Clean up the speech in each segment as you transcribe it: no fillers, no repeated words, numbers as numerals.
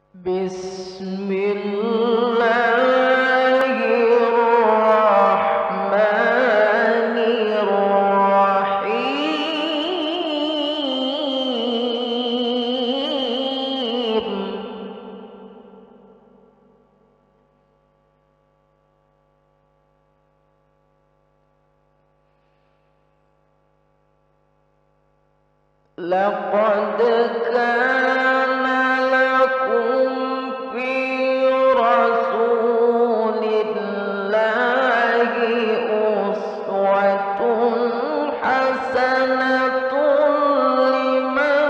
بسم الله الرحمن الرحيم لقد كان لكم في رسول الله أسوة حسنة لمن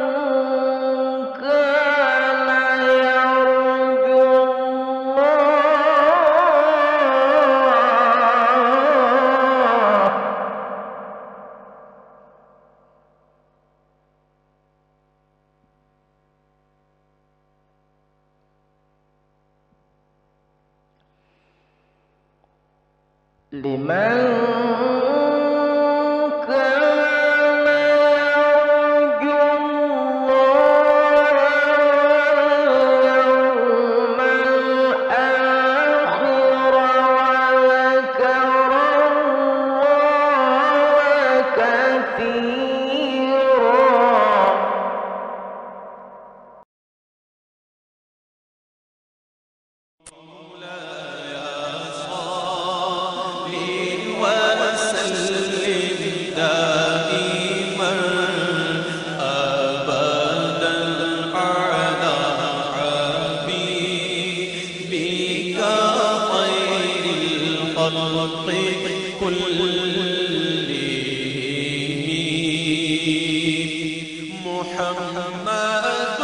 كان يرجو لمن كان يرجو اليوم الآخر وذكر الله كثيرا محمد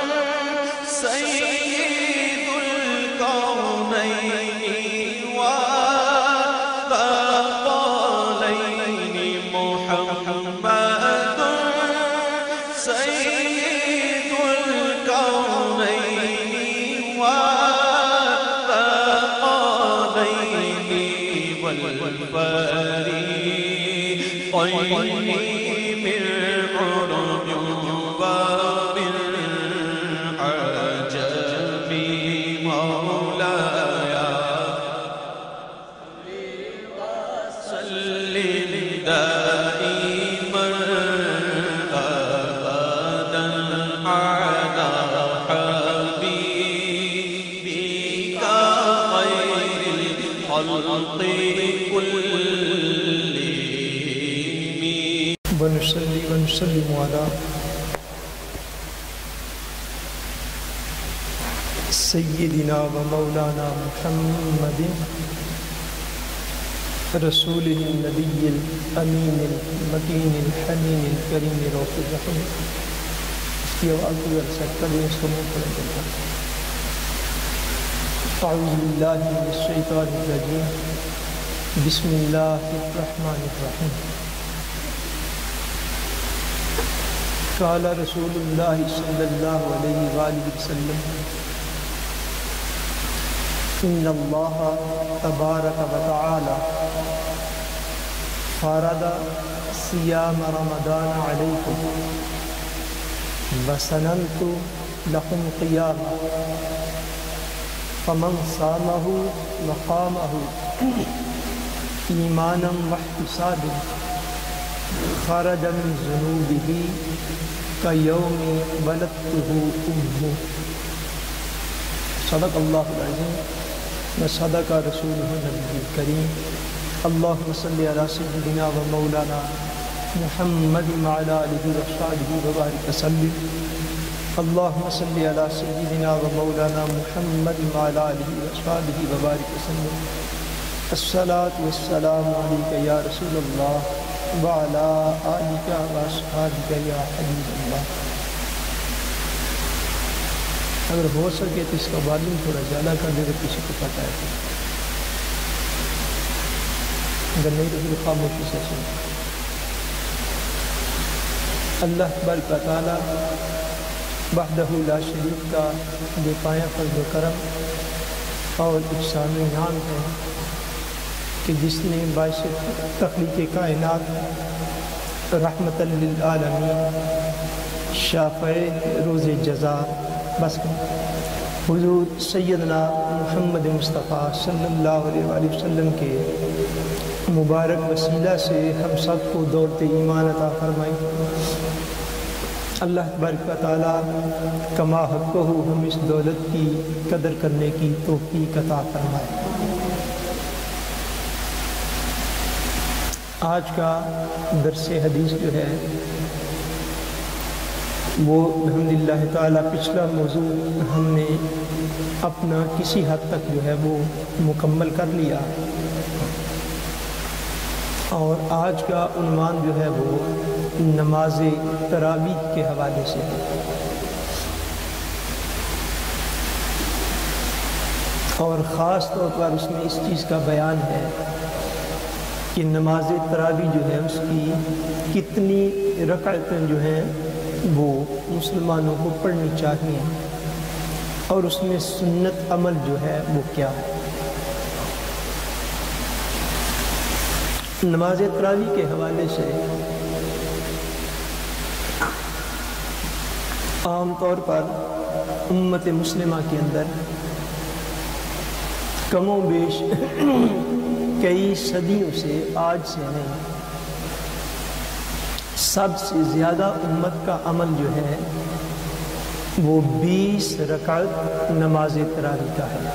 سيد الكونين والثقلين محمد سيد الكونين والثقلين والفريقين من عرب بالعجب مولاي سلم دائما أبدا على حبيبك خير الخلق كلهم ونصلي ونسلم على سيدنا ومولانا محمد رسوله النبي الأمين المكين الحنين الكريم الرؤوف الرحيم أعوذ بالله من الشيطان الرجيم بسم الله الرحمن الرحيم قال رسول الله صلى الله عليه وآله وسلم إن الله تبارك وتعالى فرض صيام رمضان عليكم وسننت لكم قيامه فمن صامه وقامه إيمانا واحتسابا خرج من ذنوبه كيوم ولدته أمه صدق الله العظيم وصدق رسوله النبي الكريم اللهم صل على سيدنا ومولانا محمد وعلى آله وصحبه وبارك وسلم اللهم صل على سيدنا ومولانا محمد وعلى آله وصحبه وبارك وسلم الصلاة والسلام عليك يا رسول الله وعلى آلك وأصحابك يا حبيب الله. اگر ہو سکے تو اس کا والیوم تھوڑا زیادہ کر دے تو کسی کو پتہ ہے، اگر نہیں تو پھر خاموشی سے سن. اللہ تبارک و تعالی وحدہ لا شریک کا بے پایہ فضل و کرم اور احسان و انعام ہے کہ جس نے باعث تخلیق کائنات رحمت للعالمین شافع روز جزا بس حضور سیدنا محمد مصطفیٰ صلی اللہ علیہ وآلہ وسلم کے مبارک وسیلہ سے ہم سب کو دولت ایمان عطا فرمائی۔ اللہ تبارک و تعالیٰ کما حقہ ہم اس دولت کی قدر کرنے کی توفیق عطا فرمائے۔ آج کا درس حدیث جو ہے وہ الحمدللہ تعالیٰ پچھلا موضوع ہم نے اپنا کسی حد تک جو ہے وہ مکمل کر لیا، اور آج کا عنوان جو ہے وہ نماز تراویح کے حوالے سے ہے۔ اور خاص طور پر اس میں اس چیز کا بیان ہے کہ نماز تراویح جو ہے اس کی کتنی رکعتیں جو ہیں وہ مسلمانوں کو پڑھنی چاہیے، اور اس میں سنت عمل جو ہے وہ کیا ہے۔ نماز تراویح کے حوالے سے عام طور پر امت مسلمہ کے اندر کم و بیش کئی صدیوں سے، آج سے نہیں، سب سے زیادہ امت کا عمل جو ہے وہ 20 رکعت نماز تراویح کا ہے۔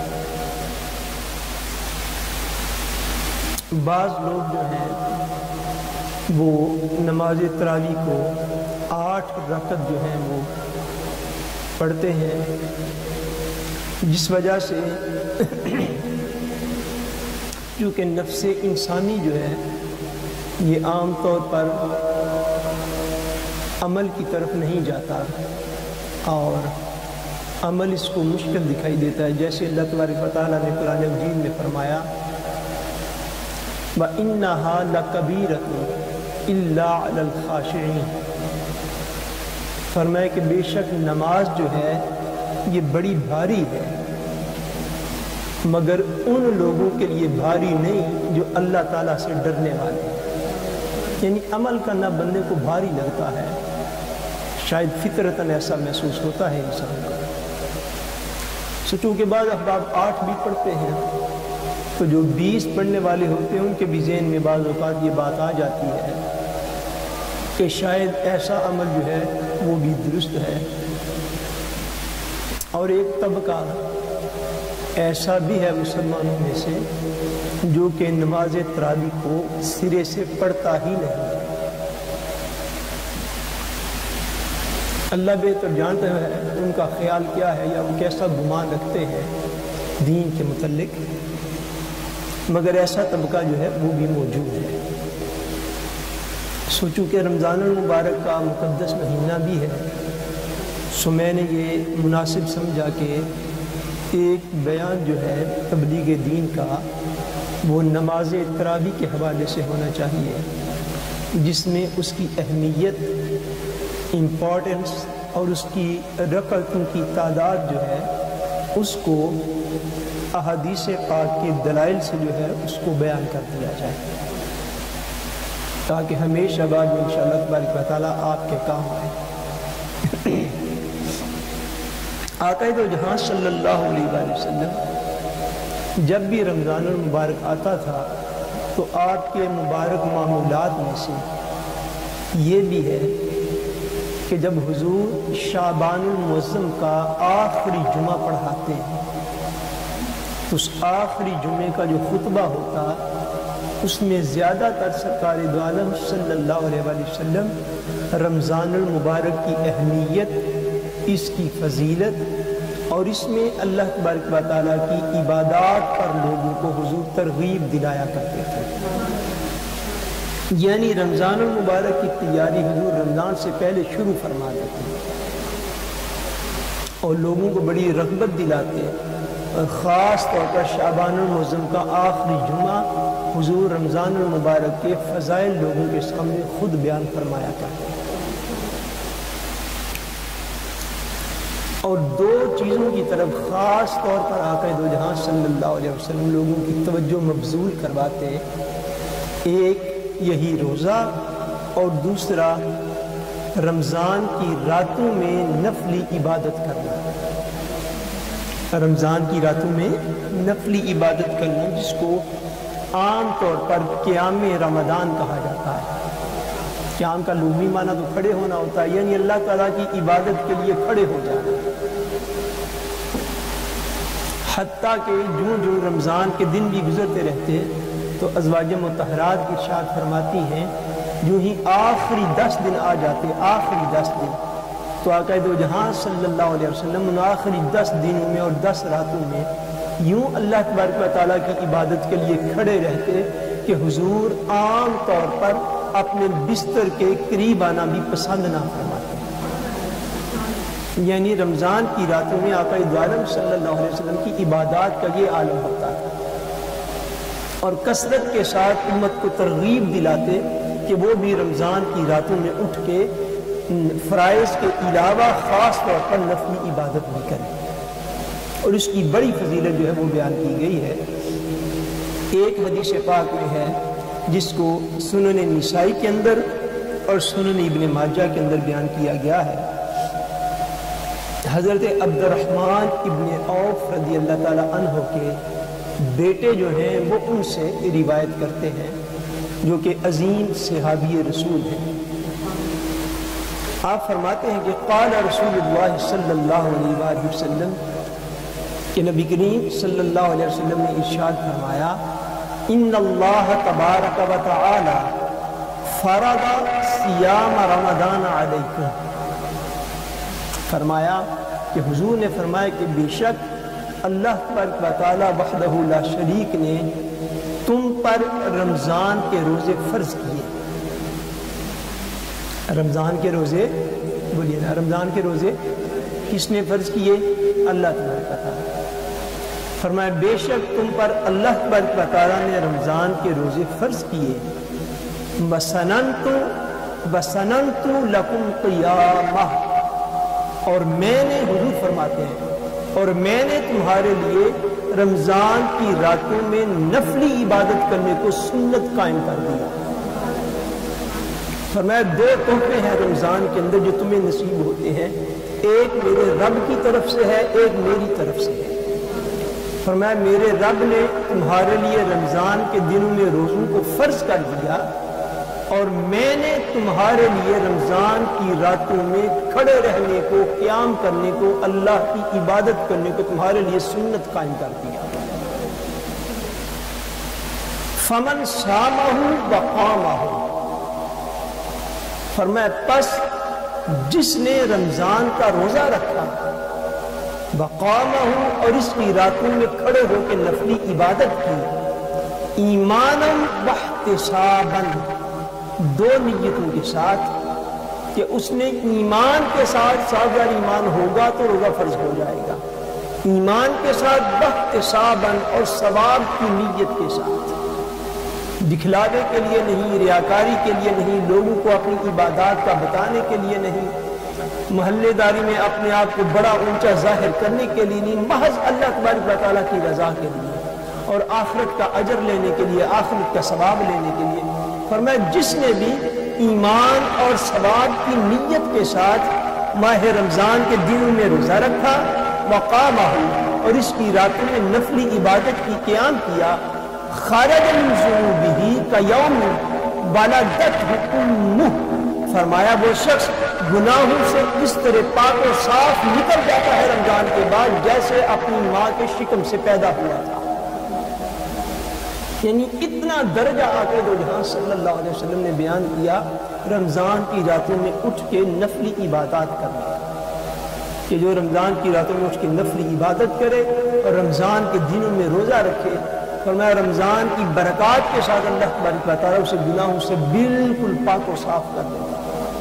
بعض لوگ جو ہیں وہ نماز تراویح کو 8 رکعت جو ہیں وہ پڑھتے ہیں، جس وجہ سے کیونکہ نفس انسانی جو ہے یہ عام طور پر عمل کی طرف نہیں جاتا، اور عمل اس کو مشکل دکھائی دیتا ہے، جیسے اللہ تبارک و تعالیٰ نے قرآن مجید میں فرمایا وَإِنَّهَا لَكَبِيرَةٌ إِلَّا عَلَى الْخَاشِعِينَ، فرمایا کہ بے شک نماز جو ہے یہ بڑی بھاری ہے، مگر ان لوگوں کے لیے بھاری نہیں جو اللہ تعالیٰ سے ڈرنے والے ہیں۔ یعنی عمل کرنا بندے کو بھاری لگتا ہے، شاید فطرتاً ایسا محسوس ہوتا ہے انسان کو۔ سوچو کہ بعض احباب 8 بھی پڑھتے ہیں، تو جو 20 پڑھنے والے ہوتے ہیں ان کے بھی ذہن میں بعض اوقات یہ بات آ جاتی ہے کہ شاید ایسا عمل جو ہے وہ بھی درست ہے۔ اور ایک طبقہ ایسا بھی ہے مسلمانوں میں سے جو کہ نماز تراویح کو سرے سے پڑھتا ہی نہیں ہے۔ اللہ بہتر جانتا ہے ان کا خیال کیا ہے یا وہ کیسا گمان رکھتے ہیں دین کے متعلق، مگر ایسا طبقہ جو ہے وہ بھی موجود ہے۔ سوچوں کہ رمضان المبارک کا مقدس مہینہ بھی ہے، سو میں نے یہ مناسب سمجھا کہ ایک بیان جو ہے تبلیغ دین کا وہ نماز تراویح کے حوالے سے ہونا چاہیے، جس میں اس کی اہمیت، امپورٹنس اور اس کی رکعتوں کی تعداد جو ہے اس کو احادیث پاک کے دلائل سے جو ہے اس کو بیان کر دیا جائے، تاکہ ہمیشہ بعد میں انشاءاللہ تبارک و تعالیٰ آپ کے کام آئے۔ آقا دو جہاں صلی اللہ علیہ وآلہ وسلم جب بھی رمضان المبارک آتا تھا تو آپ کے مبارک معمولات میں سے یہ بھی ہے کہ جب حضور شعبان المعظم کا آخری جمعہ پڑھاتے ہیں تو اس آخری جمعے کا جو خطبہ ہوتا اس میں زیادہ تر سرکار دو عالم صلی اللہ علیہ وآلہ وسلم رمضان المبارک کی اہمیت، اس کی فضیلت اور اس میں اللہ تبارک و تعالیٰ کی عبادات پر لوگوں کو حضور ترغیب دلایا کرتے تھے۔ یعنی رمضان المبارک کی تیاری حضور رمضان سے پہلے شروع فرما دیتے ہیں اور لوگوں کو بڑی رغبت دلاتے ہیں، اور خاص طور پر شعبان المعظم کا آخری جمعہ حضور رمضان المبارک کے فضائل لوگوں کے سامنے خود بیان فرمایا کرتے ہیں۔ اور دو چیزوں کی طرف خاص طور پر آقا دو جہاں صلی اللہ علیہ وسلم لوگوں کی توجہ مبذول کرواتے، ایک یہی روزہ اور دوسرا رمضان کی راتوں میں نفلی عبادت کرنا۔ رمضان کی راتوں میں نفلی عبادت کرنا، جس کو عام طور پر قیام رمضان کہا جاتا ہے۔ قیام کا لغوی معنی تو کھڑے ہونا ہوتا ہے، یعنی اللہ تعالیٰ کی عبادت کے لیے کھڑے ہو جانا۔ حتیٰ کہ جو رمضان کے دن بھی گزرتے رہتے تو ازواج مطہرات ارشاد فرماتی ہیں، جو ہی آخری 10 دن آ جاتے، آخری 10 دن، تو آقا دو جہاں صلی اللہ علیہ وسلم ان آخری 10 دنوں میں اور 10 راتوں میں یوں اللہ تبارک و تعالیٰ کی عبادت کے لیے کھڑے رہتے کہ حضور عام طور پر اپنے بستر کے قریب آنا بھی پسند نہ فرماتے۔ یعنی رمضان کی راتوں میں آقا دو عالم صلی اللہ علیہ وسلم کی عبادات کا یہ عالم ہوتا تھا، اور کثرت کے ساتھ امت کو ترغیب دلاتے کہ وہ بھی رمضان کی راتوں میں اٹھ کے فرائض کے علاوہ خاص طور پر نفلی عبادت بھی کریں، اور اس کی بڑی فضیلت جو ہے وہ بیان کی گئی ہے۔ ایک حدیث پاک میں ہے جس کو سنن نسائی کے اندر اور سنن ابن ماجہ کے اندر بیان کیا گیا ہے۔ حضرت عبد الرحمن ابن عوف رضی اللہ تعالیٰ عنہ کے بیٹے جو ہیں وہ ان سے روایت کرتے ہیں، جو کہ عظیم صحابی رسول ہیں۔ آپ فرماتے ہیں کہ قال رسول اللہ صلی اللہ علیہ وآلہ وسلم، کہ نبی کریم صلی اللہ علیہ وسلم نے ارشاد فرمایا، ان اللہ تبارک و تعالی فرض صیام رمضان علیکم۔ فرمایا کہ حضور نے فرمایا کہ بے شک اللہ تبارک و تعالی وحدہ لا شریک نے تم پر رمضان کے روزے فرض کیے۔ رمضان کے روزے، بولیے نا، رمضان کے روزے کس نے فرض کیے؟ اللہ تبارک و تعالی۔ فرمایا بے شک تم پر اللہ تبارک و تعالی نے رمضان کے روزے فرض کیے، بسننت لکم قیامہ، اور میں نے، حضور فرماتے ہیں، اور میں نے تمہارے لیے رمضان کی راتوں میں نفلی عبادت کرنے کو سنت قائم کر دیا۔ فرمایا 2 تحفے ہیں رمضان کے اندر جو تمہیں نصیب ہوتے ہیں، ایک میرے رب کی طرف سے ہے، ایک میری طرف سے ہے۔ فرمایا میرے رب نے تمہارے لیے رمضان کے دنوں میں روزوں کو فرض کر دیا، اور میں نے تمہارے لیے رمضان کی راتوں میں کھڑے رہنے کو، قیام کرنے کو، اللہ کی عبادت کرنے کو تمہارے لیے سنت قائم کر دیا۔ فمن صامہ وقامہ، فرمایا پس جس نے رمضان کا روزہ رکھا، وقامہ، اور اس کی راتوں میں کھڑے ہو کے نفلی عبادت کی، ایمانا واحتسابا، 2 نیتوں کے ساتھ، کہ اس نے ایمان کے ساتھ، صادر ایمان ہوگا تو روزہ فرض ہو جائے گا، ایمان کے ساتھ، واحتسابا، اور ثواب کی نیت کے ساتھ، دکھلاوے کے لیے نہیں، ریاکاری کے لیے نہیں، لوگوں کو اپنی عبادات کا بتانے کے لیے نہیں، محلے داری میں اپنے آپ کو بڑا اونچا ظاہر کرنے کے لیے نہیں، محض اللہ تبارک و تعالیٰ کی رضا کے لیے اور آخرت کا اجر لینے کے لیے، آخرت کا ثواب لینے کے لیے۔ فرمایا جس نے بھی ایمان اور ثواب کی نیت کے ساتھ ماہ رمضان کے دنوں میں روزہ رکھا، وقامہ، اور اس کی راتوں میں نفلی عبادت کی قیام کیا، خرج من ذنوبہ کیوم ولدتہ امہ، فرمایا وہ شخص گناہوں سے اس طرح پاک و صاف نکل جاتا ہے رمضان کے بعد جیسے اپنی ماں کے شکم سے پیدا ہوا تھا۔ یعنی اتنا درجہ آقا دو جہاں صلی اللہ علیہ وسلم نے بیان کیا رمضان کی راتوں میں اٹھ کے نفلی عبادات کرنے کا، کہ جو رمضان کی راتوں میں اٹھ کے نفلی عبادت کرے اور رمضان کے دنوں میں روزہ رکھے، فرمایا رمضان کی برکات کے ساتھ اللہ تبارک و تعالیٰ اسے گناہوں سے بالکل پاک و صاف کر دیتا ہے۔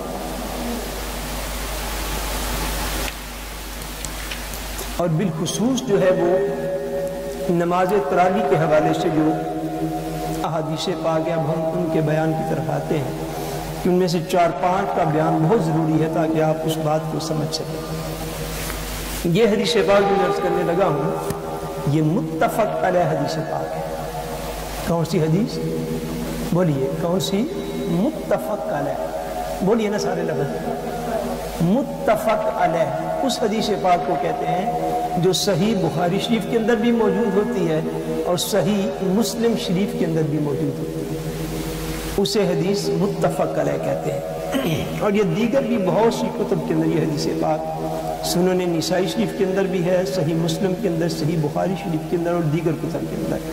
اور بالخصوص جو ہے وہ نماز تراویح کے حوالے سے جو احادیث پاک ہیں، اب ہم ان کے بیان کی طرف آتے ہیں کہ ان میں سے 4-5 کا بیان بہت ضروری ہے تاکہ آپ اس بات کو سمجھ سکیں۔ یہ حدیث پاک جو میں عرض کرنے لگا ہوں، یہ متفق علیہ حدیث پاک ہے۔ کون سی حدیث؟ بولیے کون سی؟ متفق علیہ، بولیے نا سارے لفظ۔ متفق علیہ اس حدیث پاک کو کہتے ہیں جو صحیح بخاری شریف کے اندر بھی موجود ہوتی ہے اور صحیح مسلم شریف کے اندر بھی موجود ہوتی ہے، اسے حدیث متفق علیہ کہتے ہیں۔ اور یہ دیگر بھی بہت سی کتب کے اندر یہ حدیث پاک سنن نسائی شریف کے اندر بھی ہے، صحیح مسلم کے اندر، صحیح بخاری شریف کے اندر اور دیگر کتب کے اندر۔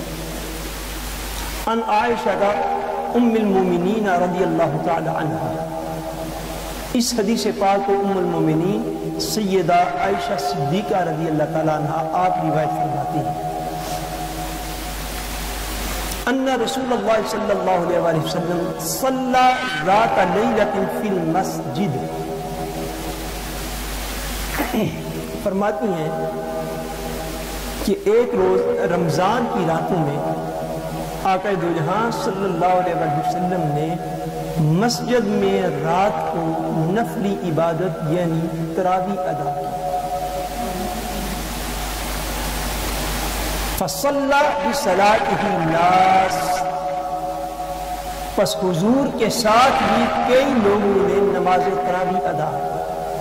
ان عائشہ ام المومنین رضی اللہ تعالی عنہ، اس حدیث پاک کو ام المومنین سیدہ عائشہ صدیقہ رضی اللہ تعالی عنہ آپ روایت فرماتی ہیں، ان رسول اللہ صلی اللہ علیہ وسلم صلی رات لیلۃ فی المسجد، فرماتی ہیں کہ ایک روز رمضان کی راتوں میں آقا دو جہاں صلی اللہ علیہ وسلم نے مسجد میں رات کو نفلی عبادت یعنی تراویح ادا کی۔ فصلی بصلاۃہ الناس، پس حضور کے ساتھ بھی کئی لوگوں نے نماز تراویح ادا کی۔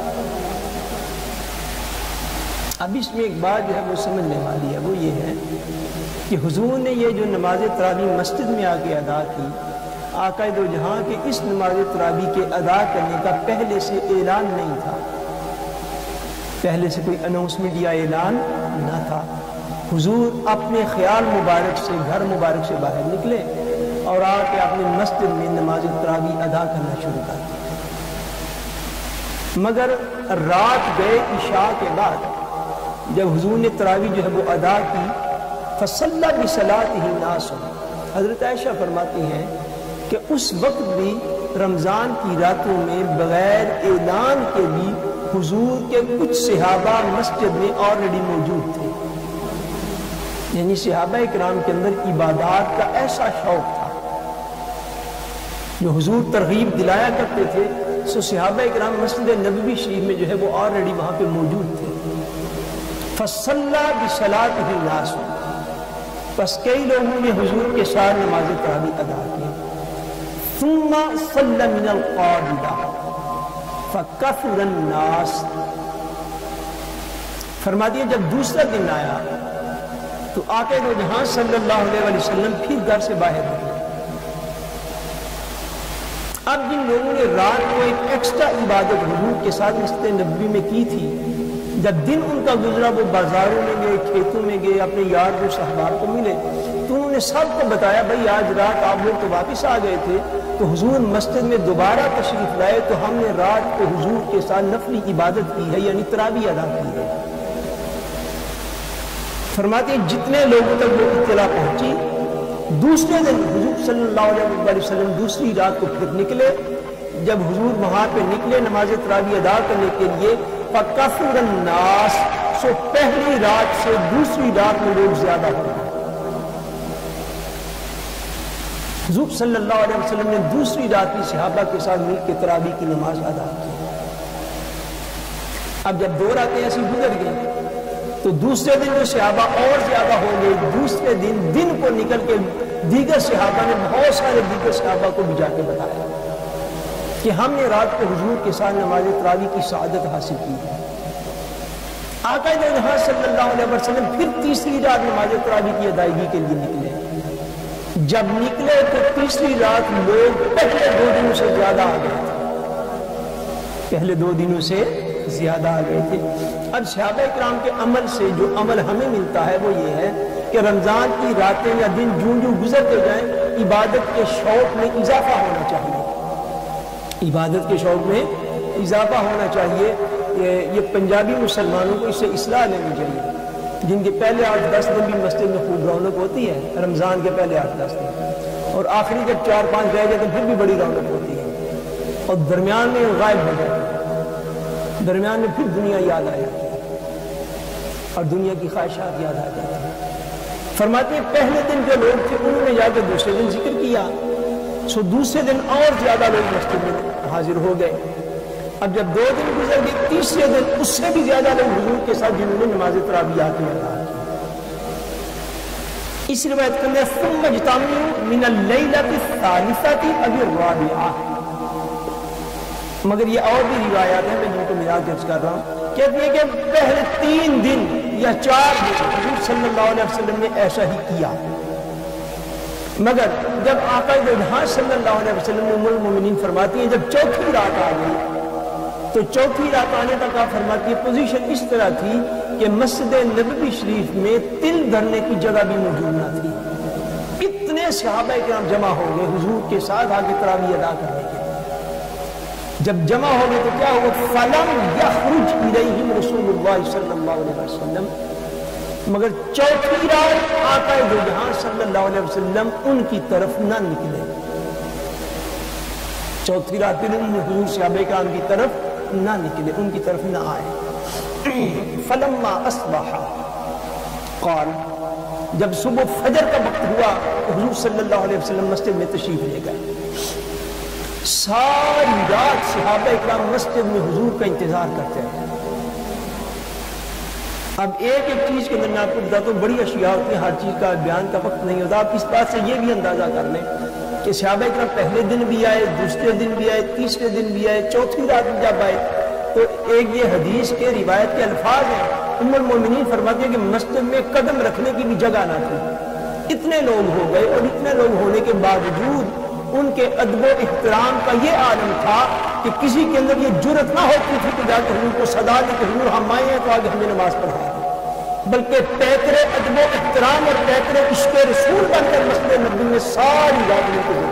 اب اس میں ایک بات جو ہے وہ سمجھنے والی ہے، وہ یہ ہے کہ حضور نے یہ جو نماز تراویح مسجد میں آ کے ادا کی، آقا دو جہاں کے اس نماز تراویح کے ادا کرنے کا پہلے سے اعلان نہیں تھا، پہلے سے کوئی اناؤنسمنٹ یا اعلان نہ تھا۔ حضور اپنے خیال مبارک سے گھر مبارک سے باہر نکلے اور آ کے اپنے مسجد میں نماز تراویح ادا کرنا شروع کر دیا، مگر رات گئے عشاء کے بعد جب حضور نے تراویح جو ہے وہ ادا کی، فصلی بصلاۃہ الناس، حضرت عائشہ فرماتی ہیں کہ اس وقت بھی رمضان کی راتوں میں بغیر اعلان کے بھی حضور کے کچھ صحابہ مسجد میں آلریڈی موجود تھے، یعنی صحابہ اکرام کے اندر عبادات کا ایسا شوق تھا جو حضور ترغیب دلایا کرتے تھے، سو صحابہ اکرام مسجد نبوی شریف میں جو ہے وہ آلریڈی وہاں پہ موجود تھے۔ فصلی بصلاۃہ الناس، پس کئی لوگوں نے حضور کے ساتھ نماز تراویح ادا کی۔ ثم صلی من القابلہ فکثر الناس، فرما دیا جب دوسرا دن آیا تو آقا دو جہاں صلی اللہ علیہ وسلم پھر گھر سے باہر نکلے۔ اب جن لوگوں نے رات کو ایک ایکسٹرا عبادت حضور کے ساتھ مسجد نبوی میں کی تھی، جب دن ان کا گزرا وہ بازاروں میں گئے، کھیتوں میں گئے، اپنے یار دوست احباب کو ملے تو انہوں نے سب کو بتایا بھائی آج رات آپ لوگ تو واپس آ گئے تھے تو حضور مسجد میں دوبارہ تشریف لائے تو ہم نے رات کو حضور کے ساتھ نفلی عبادت کی ہے یعنی تراویح ادا کی ہے۔ فرماتے ہیں جتنے لوگوں تک وہ اطلاع پہنچی، دوسرے دن حضور صلی اللہ علیہ وسلم دوسری رات کو پھر نکلے۔ جب حضور وہاں پہ نکلے نماز تراویح ادا کرنے کے لیے، فَكَثُرَ النَّاسِ، سو پہلی رات سے دوسری رات میں لوگ زیادہ ہو گئے۔ حضور صلی اللہ علیہ وسلم نے دوسری رات کی صحابہ کے ساتھ مل کے تراویح کی نماز ادا کی۔ اب جب دو راتیں ایسی گزر گئی تو دوسرے دن جو صحابہ اور زیادہ ہو گئے، دوسرے دن کو نکل کے دیگر صحابہ نے بہت سارے دیگر صحابہ کو بھی جا کے بتایا کہ ہم نے رات کو حضور کے ساتھ نماز تراویح کی سعادت حاصل کی ہے۔ آقا جہاں صلی اللہ علیہ وسلم پھر تیسری رات نماز تراویح کی ادائیگی کے لیے نکلے۔ جب نکلے تو تیسری رات لوگ پہلے 2 دنوں سے زیادہ آ گئے تھے، پہلے 2 دنوں سے زیادہ آ گئے تھے۔ اب صحابہ اکرام کے عمل سے جو عمل ہمیں ملتا ہے وہ یہ ہے کہ رمضان کی راتیں یا دن جون جو گزرتے جائیں عبادت کے شوق میں اضافہ ہونا چاہیے، عبادت کے شوق میں اضافہ ہونا چاہیے۔ یہ پنجابی مسلمانوں کو اس سے اصلاح لینی چاہیے، جن کے پہلے 8-10 دن بھی مسجد میں خوب رونق ہوتی ہے، رمضان کے پہلے 8-10 دن، اور آخری جب 4-5 رہ جائے تو پھر بھی بڑی رونق ہوتی ہے، اور درمیان میں غائب ہو جاتے ہیں، درمیان میں پھر دنیا یاد آ جاتی ہے اور دنیا کی خواہشات یاد آ جاتی ہیں۔ فرماتے ہیں پہلے دن جو لوگ تھے انہوں نے جا کے دوسرے دن ذکر کیا، سو دوسرے دن اور زیادہ لوگ مسجد میں حاضر ہو گئے۔ اب جب 2 دن گزر گئے، تیسرے دن اس سے بھی زیادہ لوگ حضور کے ساتھ جنہوں نے نماز تراویح ادا کی۔ اس روایت کے اندر ثم اجتمعوا من الليلة الثالثة أو الرابعة، مگر یہ اور بھی روایات ہیں میں جن کو ملا کے کر رہا ہوں، کہتی ہے کہ پہلے 3 دن یا 4 دن حضور صلی اللہ علیہ وسلم نے ایسا ہی کیا، مگر جب آقا دو جہاں صلی اللہ علیہ وسلم نے ام المومنین فرماتی ہیں جب چوتھی رات آ گئی تو چوتھی رات آنے تک آپ فرماتی ہے پوزیشن اس طرح تھی کہ مسجد نبوی شریف میں تل دھرنے کی جگہ بھی موجود نہ تھی، اتنے صحابہ کرام جمع ہو گئے حضور کے ساتھ آگے تراویح ادا کرنے کے لیے۔ جب جمع ہو گئے تو کیا ہوا، فلم یخرج الیہم رسول اللہ صلی اللہ علیہ وسلم، مگر چوتھی رات آقا دو جہاں صلی اللہ علیہ وسلم ان کی طرف نہ نکلے، چوتھی رات پھر حضور صحابہ کرام کی طرف نہ نکلے، ان کی طرف نہ آئے۔ فلما اصبح قال، جب صبح فجر کا وقت ہوا تو حضور صلی اللہ علیہ وسلم مسجد میں تشریف لے گئے، ساری رات صحابہ اکرام مسجد میں حضور کا انتظار کرتے ہیں۔ اب ایک ایک چیز کے اندر میں آپ کو بتاتا ہوں، بڑی اشیاء ہوتی ہیں، ہر چیز کا بیان کا وقت نہیں ہوتا، آپ اس بات سے یہ بھی اندازہ کر لیں کہ صحابہ اکرام پہلے دن بھی آئے، دوسرے دن بھی آئے، تیسرے دن بھی آئے، چوتھی رات میں جب آئے تو ایک یہ حدیث کے روایت کے الفاظ ہیں، ام المومنین فرماتی ہیں کہ مسجد میں قدم رکھنے کی بھی جگہ نہ تھی، اتنے لوگ ہو گئے، اور اتنے لوگ ہونے کے باوجود ان کے ادب و احترام کا یہ عالم تھا کہ کسی کے اندر یہ جرت نہ ہوتی تھی کہ جا کے حضور کو صدا دے کہ حضور ہم آئے ہیں تو آگے ہمیں نماز پڑھائیں، بلکہ پیکرے ادب و احترام اور پیکرے عشق رسول بن کر مسجد نبوی میں ساری رات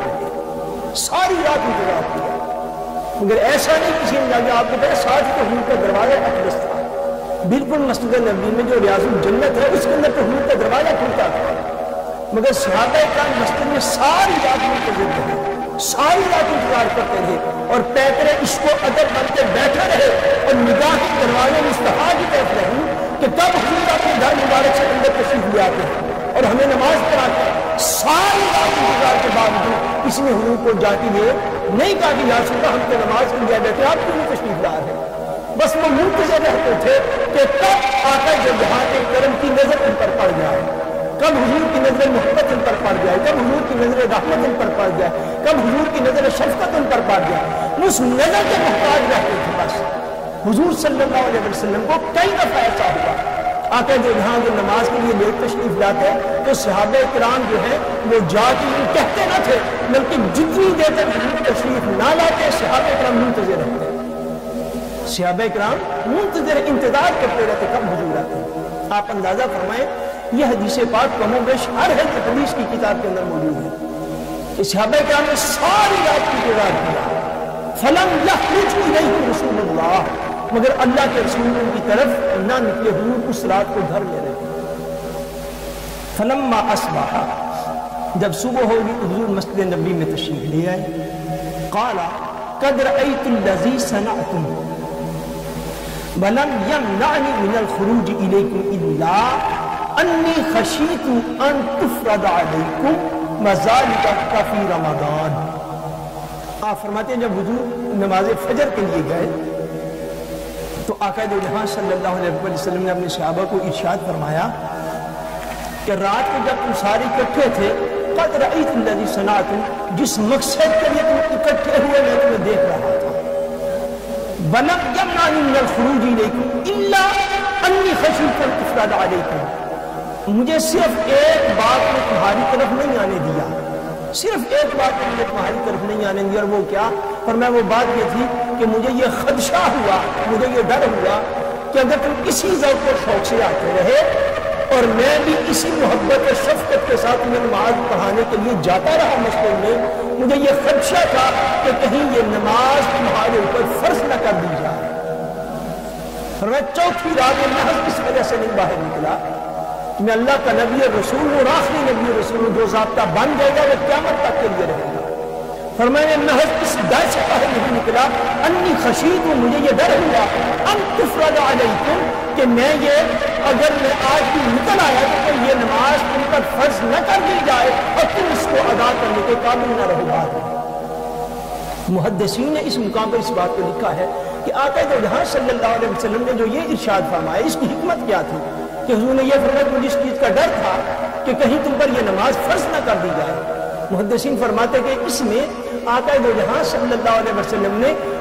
ساری رات انتظار کیا، مگر ایسا نہیں کسی نے جا آپ کو کہا ساتھ تو حضور کا دروازہ اقدس تھا، بالکل مسجد نبوی میں جو ریاض الجنت ہے اس کے اندر تو حضور کا دروازہ کھلتا تھا، مگر صحابہ کرام مسجد میں ساری رات منتظر رہے، ساری رات انتظار کرتے رہے، اور پیکرے عشق و ادب بن کے بیٹھے رہے، اور نگاہ کے دروازے مستحا کی طرف رہی کہ کب حضور اپنے گھر مبارک سے اندر تشریف لے آتے ہیں اور ہمیں نماز پڑھاتے ہیں۔ ساری رات انتظار کے باوجود کسی نے حضور کو جاتی ہوئے نہیں کہا کہ یا رسول اللہ ہم تو نماز کے لیے بیٹھے، آپ کیوں نہیں تشریف لا رہے؟ بس وہ منتظر رہتے تھے کہ کب آقا جہاں کے کرم کی نظر ان پر پڑ جائے، کب حضور کی نظر محبت ان پر پڑ جائے، کب حضور کی نظر رحمت ان پر پڑ جائے، کب حضور کی نظر شفقت ان پر پڑ جائے، اس نظر کے محتاج رہتے تھے۔ بس حضور صلی اللہ علیہ وسلم کو کئی دفعہ ایسا ہوا، آقا جہاں جو نماز کے لیے لیٹ تشریف لاتے تو صحابہ کرام جو ہیں وہ جا کے کہتے نہ تھے، بلکہ جتنی دیر تک حضور تشریف نہ لاتے صحابہ کرام منتظر رہتے، صحابہ کرام منتظر انتظار کرتے رہتے کب حضور آتے۔ آپ اندازہ فرمائیں یہ حدیث پاک کم و بیش ہر حدیث کی کتاب کے اندر موجود ہے کہ صحابہ کرام نے ساری رات کی انتظار کیا، فلم یخرج الیہم رسول اللہ، مگر اللہ کے رسول ان کی طرف نہ نکلے، حضور اس رات کو گھر میں رہے۔ فلما اصبح، جب صبح ہوگی تو حضور مسجد نبوی میں تشریف لے آئے، قال قد رأیت الذی صنعتم ولم یمنعنی من الخروج الیکم الا انی خشیت ان تفرض علیکم وذالک فی رمضان۔ آپ فرماتے ہیں جب حضور نماز فجر کے لیے گئے تو آقا دو جہاں صلی اللہ علیہ وسلم نے اپنے صحابہ کو ارشاد فرمایا کہ رات کو جب تم سارے اکٹھے تھے، قد رأیت الذی صنعتم، جس مقصد کے لیے تم اکٹھے ہوئے میں تمہیں دیکھ رہا تھا، وَلَمْ يَمْنَعْنِي مِنَ الْخُرُوجِ إِلَيْكُمْ إِلَّا أَنِّي خَشِیتُ أَن تُفْرَضَ عَلَيْکُمْ، مجھے صرف ایک بات نے تمہاری طرف نہیں آنے دیا، صرف ایک بات نے مجھے تمہاری طرف نہیں آنے دیا، اور وہ کیا؟ فرمایا وہ بات یہ تھی کہ مجھے یہ خدشہ ہوا، مجھے یہ ڈر ہوا کہ اگر تم اسی ذوق و شوق سے آتے رہے اور میں بھی اسی محبت و شفقت کے ساتھ تمہیں نماز پڑھانے کے لیے جاتا رہا مسجد میں، مجھے یہ خدشہ تھا کہ کہیں یہ نماز تمہارے اوپر فرض نہ کر دی جائے۔ فرمایا چوتھی رات میں محض اس وجہ سے نہیں باہر نکلا کہ میں اللہ کا نبی رسول ہوں، آخری نبی رسول ہوں، جو ضابطہ بن جائے گا وہ قیامت تک کے لیے رہے گا۔ فرمایا میں محض اس ڈر سے باہر نہیں نکلا، انی خشیت ہوں، مجھے یہ ڈر ہوا، ان تفرض علیکم، کہ میں یہ اگر میں آج بھی نکل آیا تو یہ نماز تم پر فرض نہ کر دی جائے اور تم اس کو ادا کرنے کے قابل نہ رہو بعد میں۔ محدثین نے اس مقام پر اس بات کو لکھا ہے کہ آقا دو جہاں صلی اللہ علیہ وسلم نے جو یہ ارشاد فرمایا اس کی حکمت کیا تھی کہ حضور نے یہ فرمایا مجھے اس چیز کا ڈر تھا کہ کہیں تم پر یہ نماز فرض نہ کر دی جائے۔ محدثین فرماتے کہ اس میں آقا دو جہاں صلی اللہ علیہ وسلم نے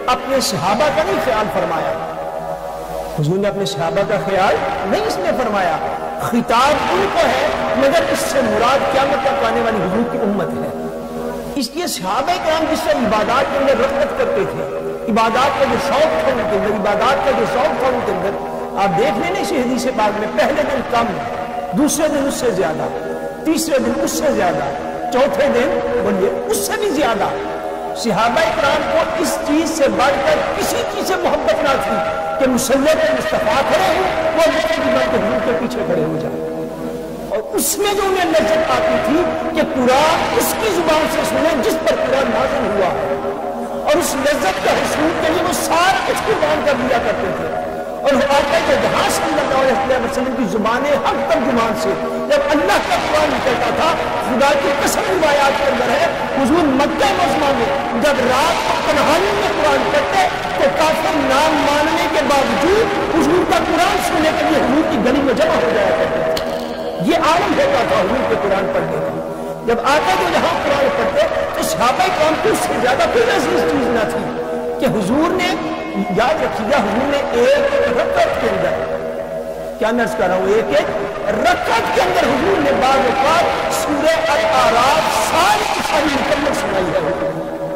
اپنے صحابہ کا نہیں خیال فرمایا، حضور نے اپنے صحابہ کا خیال نہیں اس نے فرمایا، خطاب ان کو ہے مگر اس سے مراد قیامت تک آنے والی حضور کی امت ہے۔ اس لیے صحابہ کرام جس سے عبادات کے اندر رغبت کرتے تھے، عبادات کا جو شوق تھا ان کے اندر، عبادات کا جو شوق تھا ان کے اندر، آپ دیکھ لیں اسی حدیث پاک میں پہلے دن کم، دوسرے دن اس سے زیادہ، تیسرے دن اس سے زیادہ، چوتھے دن بولیے اس سے بھی زیادہ۔ صحابہ کرام کو اس چیز سے بڑھ کر کسی چیز سے محبت نہ تھی کہ مصلی پہ مصطفیٰ کھڑے ہوں، وہ مصطفیٰ بن کے حضور کے پیچھے کھڑے ہو جائیں، اور اس میں جو انہیں لذت آتی تھی کہ قرآن اس کی زبان سے سنیں جس پر قرآن نازل ہوا ہے، اور اس لذت کا حصول کے لیے وہ سارا کچھ قربان کر دیا کرتے تھے۔ اور آقا کے جہاں صلی اللہ علیہ وسلم کی زبان حق ترجمان سے جب اللہ کا قرآن نکلتا تھا، خدا کی قسم روایات کے اندر ہے، حضور مکہ معظمہ میں جب رات کو تنہائی میں قرآن پڑھتے تو کافر نام ماننے کے باوجود حضور کا قرآن سننے کے لیے حضور کی گلی میں جمع ہو جایا کرتے تھے۔ یہ عالم ہوتا تھا حضور کے قرآن پڑھنے کا۔ جب آقا کو جہاں قرآن پڑھتے تو صحابہ کرام کو اس سے زیادہ کوئی عزیز چیز نہ تھی کہ حضور نے، یاد رکھیے گا، حضور نے ایک رکعت کے اندر، کیا میں عرض کر رہا ہوں، ایک رکعت کے اندر حضور نے بعض اوقات سورہ الاعراف ساری کی ساری مکمل سنائی ہے۔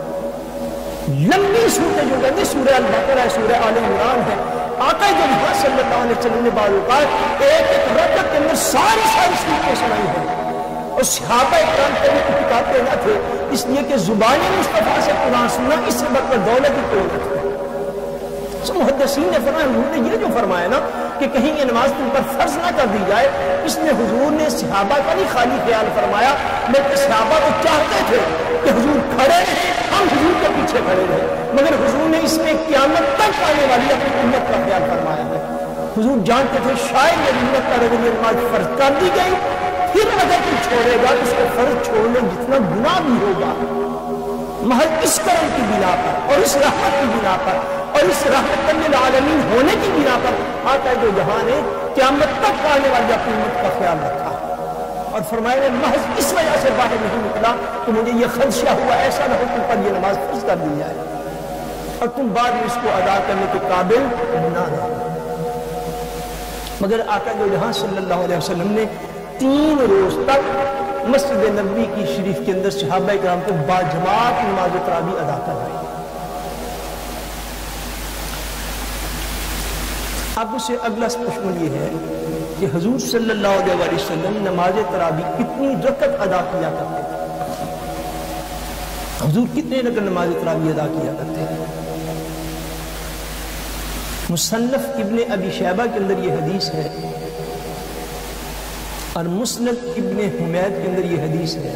لمبی صورتیں جو کہتے ہیں سورہ البقرہ ہے، سورہ آل عمران ہے، آقا جو یہاں صلی اللہ علیہ وسلم نے بعض اوقات ایک رکعت کے اندر ساری صورتیں سنائی ہیں۔ اور صحابہ کرام کبھی کتابیں نہ تھے، اس لیے کہ زبان مصطفیٰ سے قرآن سننا اس سے بڑھ کر دولت کی کوئی نہ تھی۔ محدثین نے فرمایا، حضور نے یہ جو فرمایا نا کہ کہیں یہ نماز تم پر فرض نہ کر دی جائے، اس نے حضور نے صحابہ کا نہیں خالی خیال فرمایا، بلکہ صحابہ تو چاہتے تھے کہ حضور کھڑے رہے، ہم حضور کے پیچھے کھڑے رہے، مگر حضور نے اس میں قیامت تک آنے والی اپنی امت کا خیال فرمایا ہے۔ حضور جانتے تھے شاید میری امت پر اگر یہ نماز فرض کر دی گئی، پھر اگر کوئی چھوڑے گا اس کو فرض چھوڑنے جتنا گناہ بھی ہوگا، محض اس کرم کی بنا پر اور اس رحمت کی بنا پر اور اس رحمت للعالمین ہونے کی بنا پر آقا جو جہاں نے قیامت تک آنے والی اپنی امت کا خیال رکھا، اور فرمایا میں محض اس وجہ سے باہر نہیں نکلا کہ مجھے یہ خدشہ ہوا ایسا نہ ہو تم پر یہ نماز فرض کر دی جائے اور تم بعد میں اس کو ادا کرنے کے قابل نہ رہو۔ مگر آقا جو جہاں صلی اللہ علیہ وسلم نے 3 روز تک مسجد نبوی کی شریف کے اندر صحابہ کرام کو باجماعت نماز تراویح ادا کروائی۔ اب اسے اگلا پشمول یہ ہے کہ حضور صلی اللہ علیہ وسلم نماز تراویح کتنی رکعت ادا کیا کرتے تھے؟ حضور کتنے رکعت نماز تراویح ادا کیا کرتے ہیں؟ مصنف ابن ابی شیبہ کے اندر یہ حدیث ہے، اور مسند ابن حمید کے اندر یہ حدیث ہے،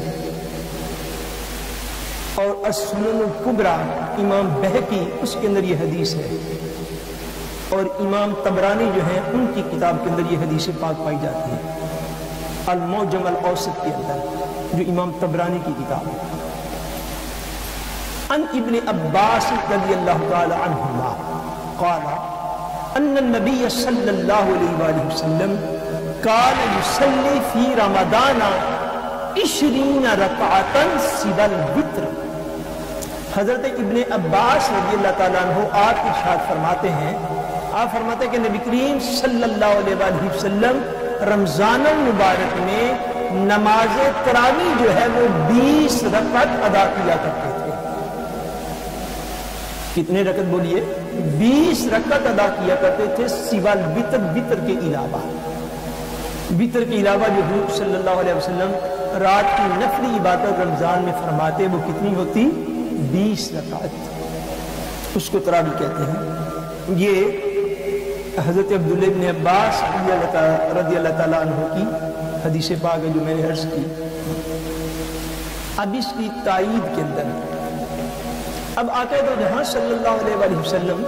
اور السنن الکبریٰ امام بہقی اس کے اندر یہ حدیث ہے، اور امام طبرانی جو ہیں ان کی کتاب کے اندر یہ حدیث پاک پائی جاتی ہے، المعجم الاوسط کے اندر جو امام طبرانی کی کتاب ہے۔ ان ابن عباس رضی اللہ تعالی عنہما قال ان النبی صلی اللہ علیہ وآلہ وسلم قال يصلي في رمضان 20 رکعتا سوى الوتر۔ حضرت ابن عباس رضی اللہ تعالیٰ عنہ آپ ارشاد فرماتے ہیں، آپ فرماتے ہیں کہ نبی کریم صلی اللہ علیہ وآلہ وسلم رمضان المبارک میں نماز تراویح جو ہے وہ 20 رکعت ادا کیا کرتے تھے۔ کتنے رکعت بولیے؟ 20 رکعت ادا کیا کرتے تھے، سوى الوتر، وتر کے علاوہ۔ وتر کے علاوہ جو حضور صلی اللہ علیہ وسلم رات کی نفلی عبادت رمضان میں فرماتے وہ کتنی ہوتی؟ 20 رکعت، اس کو تراویح کہتے ہیں۔ یہ حضرت عبداللہ ابن عباس رضی اللہ تعالیٰ عنہ کی حدیث پاک ہے جو میں نے عرض کی۔ اب اس کی تائید کے اندر اب آقا دو جہاں صلی اللہ علیہ وآلہ وسلم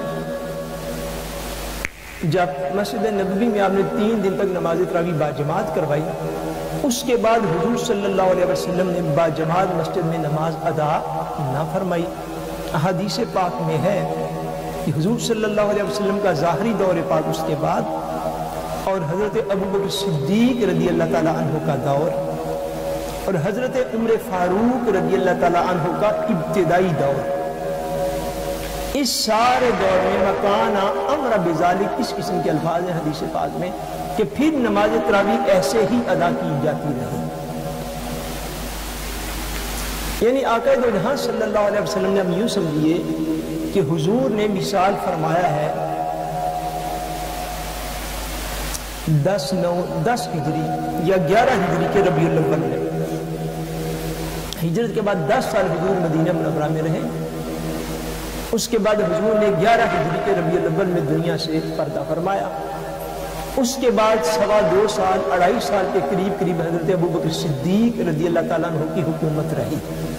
جب مسجد نبوی میں آپ نے 3 دن تک نماز تراویح باجماعت کروائی، اس کے بعد حضور صلی اللہ علیہ وسلم نے باجماعت مسجد میں نماز ادا نہ فرمائی۔ حدیث پاک میں ہے کہ حضور صلی اللہ علیہ وسلم کا ظاہری دور پاک اس کے بعد، اور حضرت ابوبکر صدیق رضی اللہ تعالیٰ عنہ کا دور، اور حضرت عمر فاروق رضی اللہ تعالیٰ عنہ کا ابتدائی دور، اس سارے دور میں مکان امر بذالک اس قسم کے الفاظ ہیں حدیث پاک میں کہ پھر نماز تراویح ایسے ہی ادا کی جاتی رہی. یعنی آقا دو جہاں صلی اللہ علیہ وسلم نے اب یوں سمجھیے کہ حضور نے مثال فرمایا ہے 10 ہجری یا 11 ہجری کے ربیع الاول میں. ہجرت کے بعد 10 سال حضور مدینہ منورہ میں رہے. اس کے بعد حضور نے 11 ہجری کے ربیع الاول میں دنیا سے پردہ فرمایا. اس کے بعد 2.25 سال 2.5 سال کے قریب حضرت ابوبکر صدیق رضی اللہ تعالیٰ عنہ کی حکومت رہی.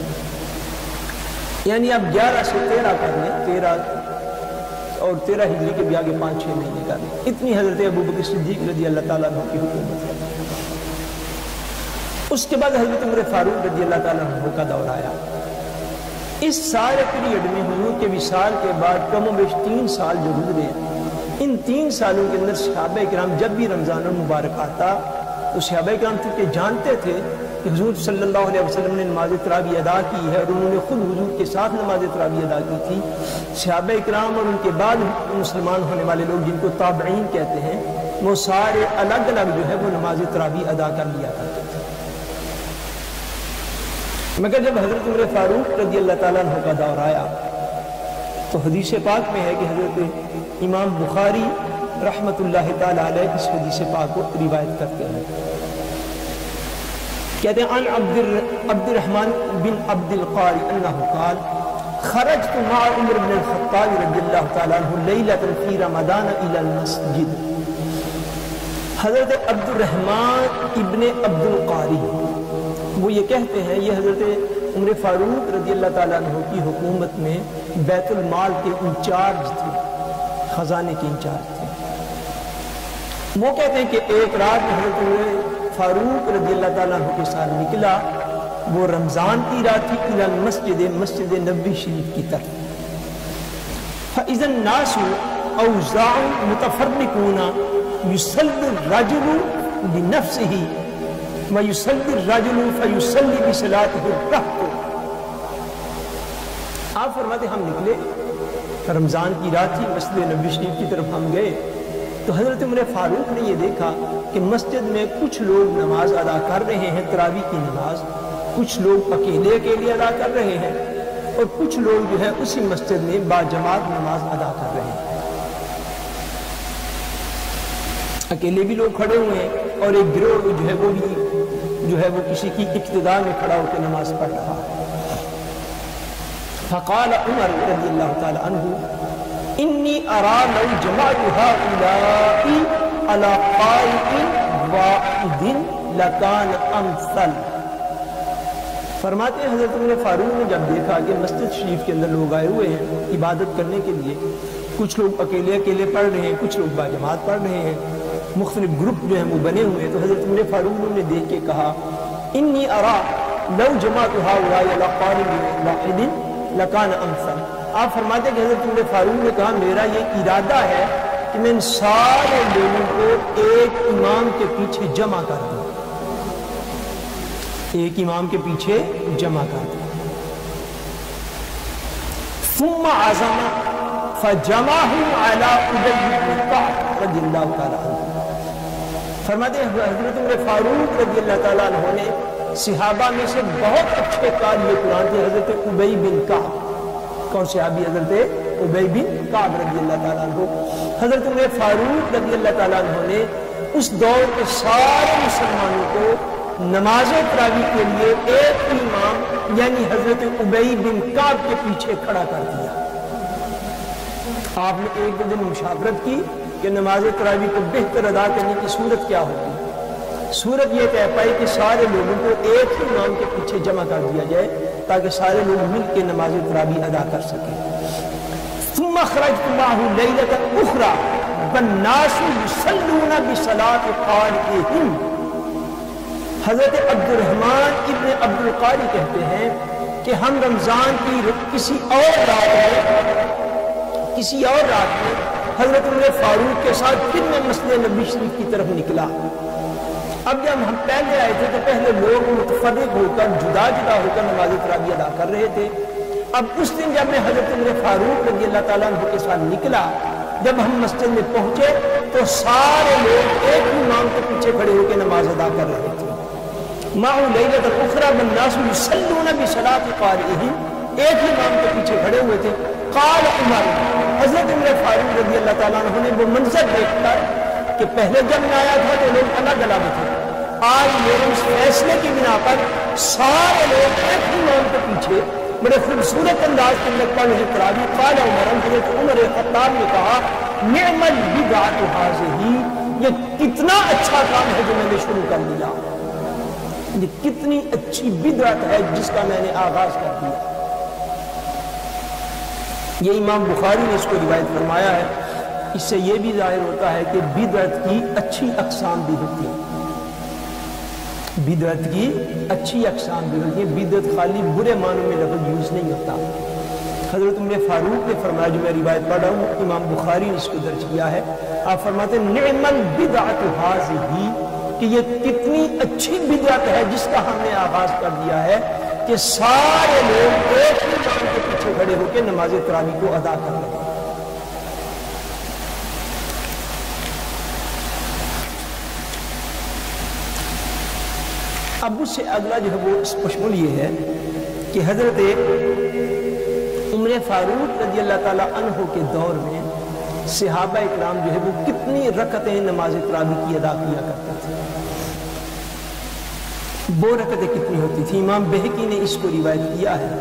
یعنی اب 11 سے 13 کر لیں، 13 اور 13 ہجری کے بھی آگے 5-6 مہینے کر لیں، اتنی حضرت ابوبکر صدیق رضی اللہ تعالیٰ عنہ کی حکومت رہی. اس کے بعد حضرت عمر فاروق رضی اللہ تعالیٰ عنہ کا دور آیا. اس سارے پیریڈ میں حضور کے وصال کے بعد کم و بیش 3 سال جو گزرے، ان 3 سالوں کے اندر صحابہ کرام جب بھی رمضان المبارک آتا تو صحابہ کرام چونکہ جانتے تھے کہ حضور صلی اللہ علیہ وسلم نے نماز تراویح ادا کی ہے اور انہوں نے خود حضور کے ساتھ نماز تراویح ادا کی تھی. صحابہ کرام اور ان کے بعد مسلمان ہونے والے لوگ جن کو تابعین کہتے ہیں، وہ سارے الگ الگ جو ہے وہ نماز تراویح ادا کر لیا کرتے تھے. مگر جب حضرت عمر فاروق رضی اللہ تعالیٰ عنہ کا دور آیا تو حدیث پاک میں ہے کہ حضرت امام بخاری رحمت اللہ تعالیٰ علیہ اس حدیث پاک کو روایت کرتے ہیں. کہتے ہیں عن عبد الرحمن بن عبد القاری انہ قال خرجت مع عمر بن الخطاب رضی اللہ تعالیٰ عنہ لیلۃ فی رمضان الی المسجد. حضرت عبد الرحمن ابن عبد القاری وہ یہ کہتے ہیں، یہ حضرت عمر فاروق رضی اللہ تعالیٰ عنہ کی حکومت میں بیت المال کے انچارج تھے، خزانے کے انچارج تھے. وہ کہتے ہیں کہ ایک رات حضرت عمر فاروق رضی اللہ تعالیٰ عنہ کے ساتھ نکلا. وہ رمضان کی رات تھی، الی المسجد، مسجد نبوی شریف کی طرف. فاذا الناس اوزاع متفرقون يصلي الرجل بنفسه وَيُصَلِّ الرَّجُلُ فَيُصَلِّ بِصَلَاتِهِ الرَّهْطُ. آپ فرماتے ہم نکلے، رمضان کی رات تھی، مسجد نبوی شریف کی طرف ہم گئے تو حضرت عمر فاروق نے یہ دیکھا کہ مسجد میں کچھ لوگ نماز ادا کر رہے ہیں، تراویح کی نماز، کچھ لوگ اکیلے ادا کر رہے ہیں اور کچھ لوگ جو ہے اسی مسجد میں باجماعت نماز ادا کر رہے ہیں. اکیلے بھی لوگ کھڑے ہوئے ہیں اور ایک گروہ جو ہے وہ بھی جو ہے وہ کسی کی اقتداء میں کھڑا ہو کے نماز پڑھ رہا ہے. فقال عمر رضی اللہ تعالی عنہ انی ارا لو جمعت هؤلاء على قائد واحد لکان امثل. فرماتے ہیں حضرت عمر فاروق نے جب دیکھا کہ مسجد شریف کے اندر لوگ آئے ہوئے ہیں عبادت کرنے کے لیے، کچھ لوگ اکیلے پڑھ رہے ہیں، کچھ لوگ باجماعت پڑھ رہے ہیں، مختلف گروپ جو ہیں وہ بنے ہوئے ہیں، تو حضرت عمر فاروق نے دیکھ کے کہا انی ارا لو جمعت هؤلاء على قائد واحد لکان امثل. آپ فرماتے ہیں کہ حضرت عمر فاروق نے کہا میرا یہ ارادہ ہے کہ میں ان سارے لوگوں کو ایک امام کے پیچھے جمع کر دوں، ایک امام کے پیچھے جمع کر دوں. ثم عزم فجمعهم على ابي بن كعب رضی اللہ تعالی عنہ. فرماتے ہیں حضرت عمر فاروق رضی اللہ تعالیٰ عنہ نے صحابہ میں سے بہت اچھے قاری قرآن تھے حضرت ابی بن کعب. کون صحابی؟ حضرت ابی بن کعب رضی اللہ تعالیٰ عنہ. حضرت عمر فاروق رضی اللہ تعالیٰ عنہ نے اس دور کے سارے مسلمانوں کو نماز تراویح کے لیے ایک امام یعنی حضرت ابی بن کعب کے پیچھے کھڑا کر دیا. آپ نے ایک دن مشاورت کی کہ نماز تراویح کو بہتر ادا کرنے کی صورت کیا ہوگی. صورت یہ طے پائی کہ سارے لوگوں کو ایک ہی امام کے پیچھے جمع کر دیا جائے تاکہ سارے لوگ مل کے نماز تراویح ادا کر سکیں. ثم خرجت معه ليلة أخرى والناس يصلون بصلاة قارئهم. حضرت عبد الرحمن ابن عبد القاری کہتے ہیں کہ ہم رمضان کی کسی اور رات میں حضرت عمر فاروق کے ساتھ پھر میں مسجد نبوی شریف کی طرف نکلا. اب جب ہم پہلے آئے تھے تو پہلے لوگ متفرق ہو کر جدا ہو کر نماز تراویح ادا کر رہے تھے. اب اس دن جب میں حضرت عمر فاروق رضی اللہ تعالیٰ عنہ کے ساتھ نکلا، جب ہم مسجد میں پہنچے تو سارے لوگ ایک ہی امام کے پیچھے کھڑے ہو کے نماز ادا کر رہے تھے۔ معه لیلۃ اخری والناس یصلون بصلاۃ قارئہم، ایک ہی امام کے پیچھے کھڑے ہوئے تھے۔ قال عمر، حضرت عمر فاروق رضی اللہ تعالیٰ عنہ نے وہ منظر دیکھ کر کہ پہلے جب میں آیا تھا تو لوگ الگ الگ تھے، آج میرے اس فیصلے کی بنا پر سارے لوگ ایک ہی امام کے پیچھے بڑے خوبصورت انداز کے اندر پڑھ رہے تراویح۔ قال عمر، حضرت عمر خطاب نے کہا نعم البدعۃ ھذہ، یہ کتنا اچھا کام ہے جو میں نے شروع کر دیا، یہ کتنی اچھی بدعت ہے جس کا میں نے آغاز کر دیا۔ یہ امام بخاری نے اس کو روایت فرمایا ہے۔ اس سے یہ بھی ظاہر ہوتا ہے کہ بدعت کی اچھی اقسام بھی ہوتی ہیں، بدعت کی اچھی اقسام بھی ہوتی ہیں، بدعت خالی برے معنوں میں لفظ یوز نہیں ہوتا۔ حضرت عمر فاروق نے فرمایا، جو میں روایت پڑھ رہا ہوں امام بخاری نے اس کو درج کیا ہے، آپ فرماتے ہیں نعم البدعۃ ھذہ، کہ یہ کتنی اچھی بدعت ہے جس کا ہم نے آغاز کر دیا ہے کہ سارے لوگ ایک ہی امام کے پیچھے کھڑے ہو کے نماز تراویح کو ادا کر رہے ہیں۔ اب اس سے اگلا جو ہے وہ مشمول یہ ہے کہ حضرت عمر فاروق رضی اللہ تعالیٰ عنہ کے دور میں صحابہ اکرام جو ہے وہ کتنی رکعتیں نماز تراویح کی ادا کیا کرتے تھے، وہ رکعتیں کتنی ہوتی تھی۔ امام بہقی نے اس کو روایت کیا ہے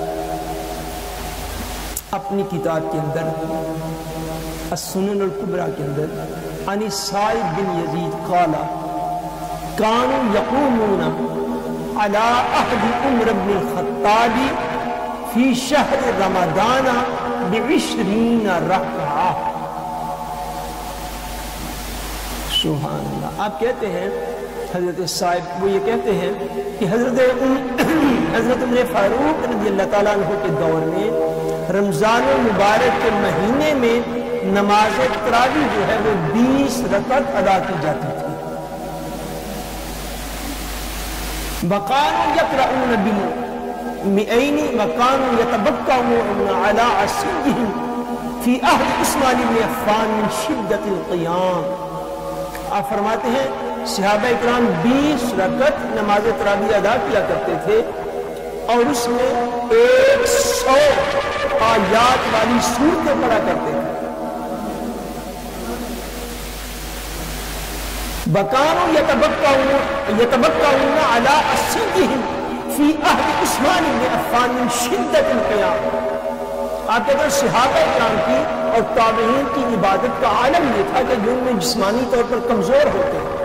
اپنی کتاب کے اندر السنن الکبریٰ کے اندر، عن سعید بن یزید قال كانوا يقومون على عهد عمر بن الخطاب في شهر رمضان ب20 ركعة۔ سبحان اللہ۔ آپ کہتے ہیں حضرت صاحب وہ یہ کہتے ہیں کہ حضرت عمر فاروق رضی اللہ تعالیٰ عنہ کے دور میں رمضان المبارک کے مہینے میں نماز تراویح جو ہے وہ 20 رکعت ادا کی جاتی تھی۔ وَقَانُوا يَقْرَؤُونَ بِالْمِئَيْنِ وَقَانُوا يَتَبَكَّرُونَ عَلَىٰ عَصِيِّهِمْ فِي عَهْدِ عثمان بن عفان مِنْ شِدَّةِ الْقِيَامِ۔ آپ فرماتے ہیں صحابہ اکرام 20 رکعت نماز تراویح ادا کیا کرتے تھے اور اس میں 100 آیات والی سورتیں پڑھا کرتے تھے۔ وَكَانُوا يَتَبَكَّرُونَ عَلَىٰ عَصِيِّهِمْ فِي عَهْدِ عثمان بن عفان مِنْ شِدَّةِ الْقِيَامِ۔ آپ کہتے ہیں صحابہ اکرام کی اور تابعین کی عبادت کا عالم یہ تھا کہ جو ان میں جسمانی طور پر کمزور ہوتے ہیں،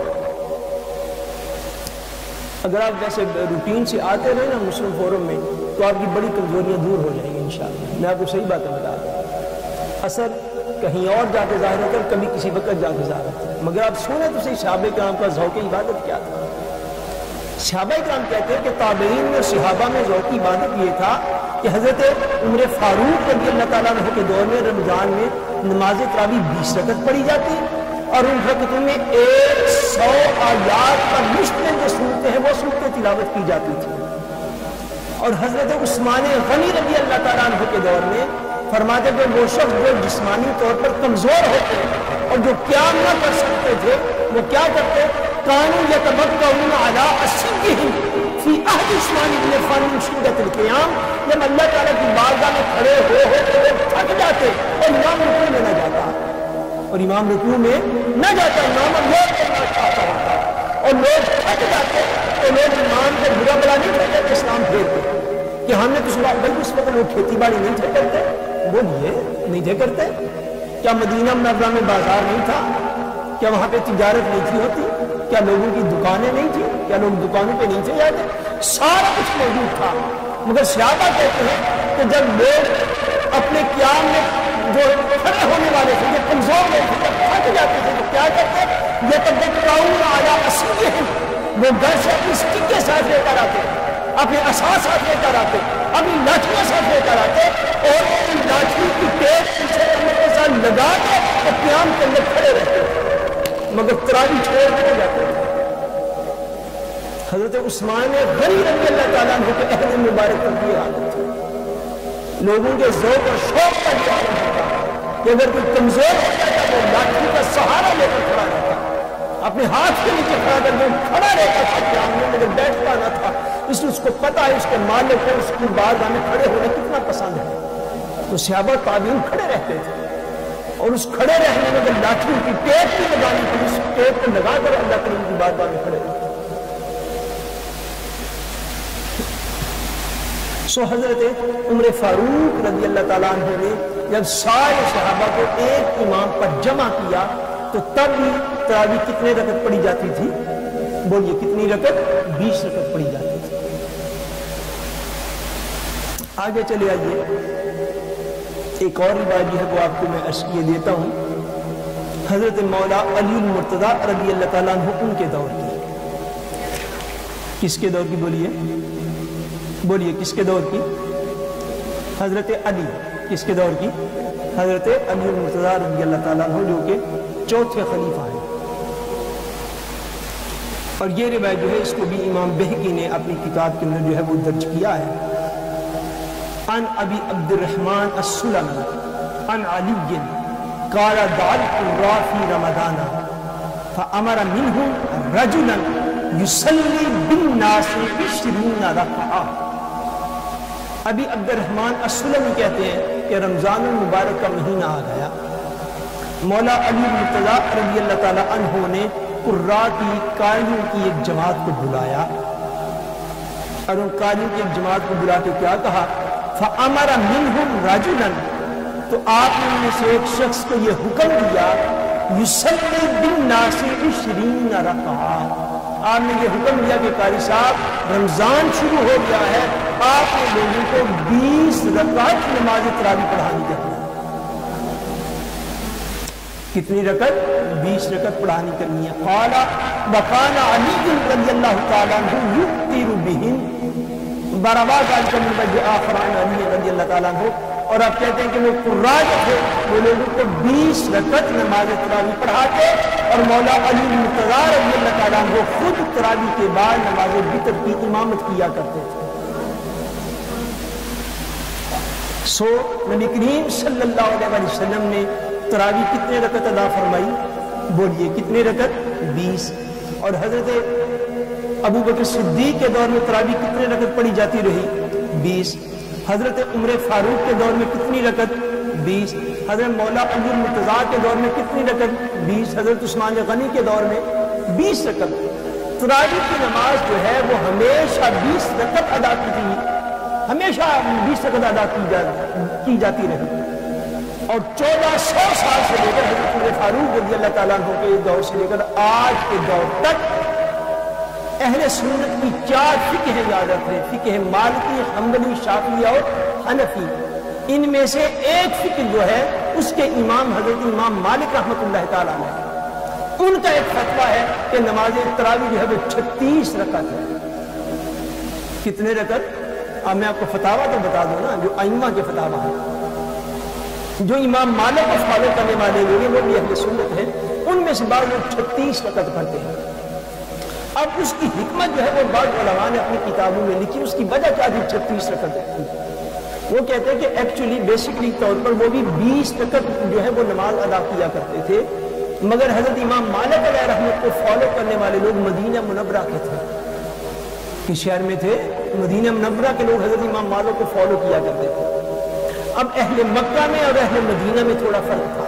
اگر آپ ویسے روٹین سے آتے رہے نا مسلم فورم میں تو آپ کی بڑی کمزوریاں دور ہو جائیں گی انشاءاللہ۔ میں آپ کو صحیح باتیں بتا رہا ہوں، اثر کہیں اور جا کے ظاہر ہوتا ہے، کبھی کسی وقت جا کے ظاہر ہوتا ہے، مگر آپ سنیں تو صحیح صحابہ کرام کا ذوق عبادت کیا تھا۔ صحابہ کرام کہتے ہیں کہ تابعین میں صحابہ میں ذوق عبادت یہ تھا کہ حضرت عمر فاروق رضی اللہ تعالیٰ عنہ کے دور میں رمضان میں نماز تراویح 20 رکعت پڑھی جاتی اور ان رکعتوں میں 100 آیات کا مشتمل جو صورتیں ہیں وہ صورتیں تلاوت کی جاتی تھی۔ اور حضرت عثمان غنی رضی اللہ تعالیٰ عنہ کے دور میں فرماتے کہ وہ شخص جو جسمانی طور پر کمزور ہوتے اور جو قیام نہ کر سکتے تھے وہ کیا کرتے؟ كانوا يتبكرون على عصيهم في عهد عثمان بن عفان من شدة القيام۔ جب اللہ تعالیٰ کی بارگاہ میں کھڑے ہو تو وہ تھک جاتے اور امام رکوع میں نہ جاتا، اور امام رکوع میں نہ جاتا، امام اللہ کرنا چاہتا ہوتا اور لوگ تھک جاتے تو لوگ امام کو برا بلا نہیں کہتے، اسلام پھیرتے کہ ہم نے تو صبح بلکہ اس وقت لوگ کھیتی باڑی نہیں تھے کرتے، وہ نہیں تھے کرتے۔ کیا مدینہ منورہ میں بازار نہیں تھا؟ کیا وہاں پہ تجارت نہیں تھی ہوتی؟ کیا لوگوں کی دکانیں نہیں تھی؟ کیا لوگ دکانوں پہ نہیں تھے جاتے؟ سارا کچھ موجود تھا، مگر صحابہ کہتے ہیں کہ جب لوگ اپنے قیام میں جو کھڑے ہونے والے تھے، جو کمزور لوگ تھے، جب تھک جاتے تھے تو کیا کرتے؟ يَتَبَكَّرُونَ عَلَىٰ عَصِيِّهِمْ، وہ گھر سے اپنی اسٹک کے ساتھ لے کر آتے، اپنے عصا ساتھ لے کر آتے، اپنی لاٹھیاں ساتھ لے کر آتے اور ان لاٹھی کی ٹیپ پیچھے کمر کے ساتھ لگا کے اور قیام کے اندر کھڑے رہتے، مگر تراویح چھوڑ کے جاتے۔ حضرت عثمان غنی رضی اللہ تعالیٰ عنہ کے عہد مبارک پر یہ حالت تھی۔ لوگوں کے ذوق اور شوق کا یہ عالم ہوتا کہ اگر کوئی کمزور ہو جاتا وہ لاٹھی کا سہارا لے کر کھڑا رہتا، اپنے ہاتھ کے نیچے کھڑا کر کے کھڑا رہتا تھا کہ آمنے میں بیٹھتا نہ تھا، اس لیے اس کو پتا ہے اس کے مالک کو اس کی بارگاہ میں کھڑے ہونا کتنا پسند ہے۔ تو صحابہ تابعین کھڑے رہتے تھے، اور اس کھڑے رہنے میں اگر لاٹھی کی ٹیپ بھی لگانی تھی اس ٹیپ کو لگا کر اللہ کریم کی بارگاہ میں کھڑے رہتے۔ سو حضرت عمر فاروق رضی اللہ تعالیٰ عنہ نے جب سارے صحابہ کو ایک امام پر جمع کیا تو تب بھی تراویح کتنے رکعت پڑھی جاتی تھی؟ بولیے کتنی رکعت؟ 20 رکعت پڑھی جاتی تھی۔ آگے چلے آئیے، ایک اور روایت جو ہے وہ آپ کو میں عرض کیے دیتا ہوں، حضرت مولا علی المرتضیٰ رضی اللہ تعالیٰ عنہ ان کے دور کی۔ کس کے دور کی؟ بولیے کس کے دور کی؟ حضرت علی۔ کس کے دور کی؟ حضرت علی المرتضیٰ رضی اللہ تعالیٰ عنہ جو کہ چوتھے خلیفہ ہیں۔ اور یہ روایت جو ہے اس کو بھی امام بہقی نے اپنی کتاب کے اندر جو ہے وہ درج کیا ہے۔ عن ابی عبد الرحمن السلمی عن علی قال دعوت القراء فی رمضان فامر منهم رجلا یصلی بالناس 20 رکعہ۔ ابی عبد الرحمن السلمی کہتے ہیں کہ رمضان المبارک کا مہینہ آ گیا، مولا علی مرتضیٰ رضی اللہ تعالیٰ عنہ نے قراء کی قاریوں کی ایک جماعت کو بلایا، اور ان قاریوں کی ایک جماعت کو بلا کے کیا کہا؟ فَأَمَرَ مِنْهُمْ رَجُلًا، تو آپ نے ان میں سے ایک شخص کو یہ حکم دیا، يُصَلِّي بِالنَّاسِ 20 رکعہ۔ آپ نے یہ حکم دیا کہ قاری صاحب رمضان شروع ہو گیا ہے، آپ نے لوگوں کو 20 رکعت نماز تراویح پڑھانی کرنی ہے۔ کتنی رکعت؟ 20 رکعت پڑھانی کرنی ہے۔ قال وقال علی رضی اللہ تعالیٰ عنہ یؤتر بہن بروا قال کا مبجع آخران علی رضی اللہ تعالیٰ عنہ، اور آپ کہتے ہیں کہ وہ قراء جو تھے وہ لوگوں کو 20 رکعت نماز تراویح پڑھاتے، اور مولا علی مرتضیٰ رضی اللہ تعالیٰ عنہ خود تراویح کے بعد نماز وتر کی امامت کیا کرتے تھے۔ سو نبی کریم صلی اللہ علیہ وسلم نے تراویح کتنے رکعت ادا فرمائی؟ بولیے کتنے رکعت؟ 20۔ اور حضرت ابو بکر صدیق کے دور میں تراویح کتنے رکعت پڑھی جاتی رہی؟ 20۔ حضرت عمر فاروق کے دور میں کتنی رکعت؟ 20۔ حضرت مولا علی المرتضیٰ کے دور میں کتنی رکعت؟ 20۔ حضرت عثمان غنی کے دور میں 20 رکعت۔ تراویح کی نماز جو ہے وہ ہمیشہ 20 رکعت ادا کی تھی، ہمیشہ 20 رکعت ادا کی جاتی رہی، اور 1400 سال سے لے کر حضرت عمر فاروق رضی اللہ تعالیٰ عنہ کے دور سے لے کر آج کے دور تک اہل سنت کی 4 فقہ یاد رکھیں، فقہ مالکی، حنبلی، شافعی اور حنفی۔ ان میں سے ایک فقہ جو ہے اس کے امام حضرت امام مالک رحمۃ اللہ تعالیٰ علیہ، ان کا ایک فتویٰ ہے کہ نماز تراویح جو ہے وہ 36 رکعت ہے۔ کتنے رکعت؟ اب میں آپ کو فتاویٰ تو بتا دوں نا، جو ائمہ کے فتاویٰ ہیں، جو امام مالک کو فالو کرنے والے لوگ ہیں وہ بھی اہل سنت ہیں، ان میں سے بعض لوگ 36 رکعت پڑھتے ہیں۔ اب اس کی حکمت جو ہے وہ بعض علماء نے اپنی کتابوں میں لکھی، اس کی وجہ کیا تھی 36 رکعت؟ وہ کہتے ہیں کہ ایکچولی بیسکلی طور پر وہ بھی 20 رکعت جو ہے وہ نماز ادا کیا کرتے تھے، مگر حضرت امام مالک علیہ رحمت کو فالو کرنے والے لوگ مدینہ منورہ کے تھے، کس شہر میں تھے؟ مدینہ منورہ کے لوگ حضرت امام مالک کو فالو کیا کرتے تھے۔ اب اہل مکہ میں اور اہل مدینہ میں تھوڑا فرق تھا۔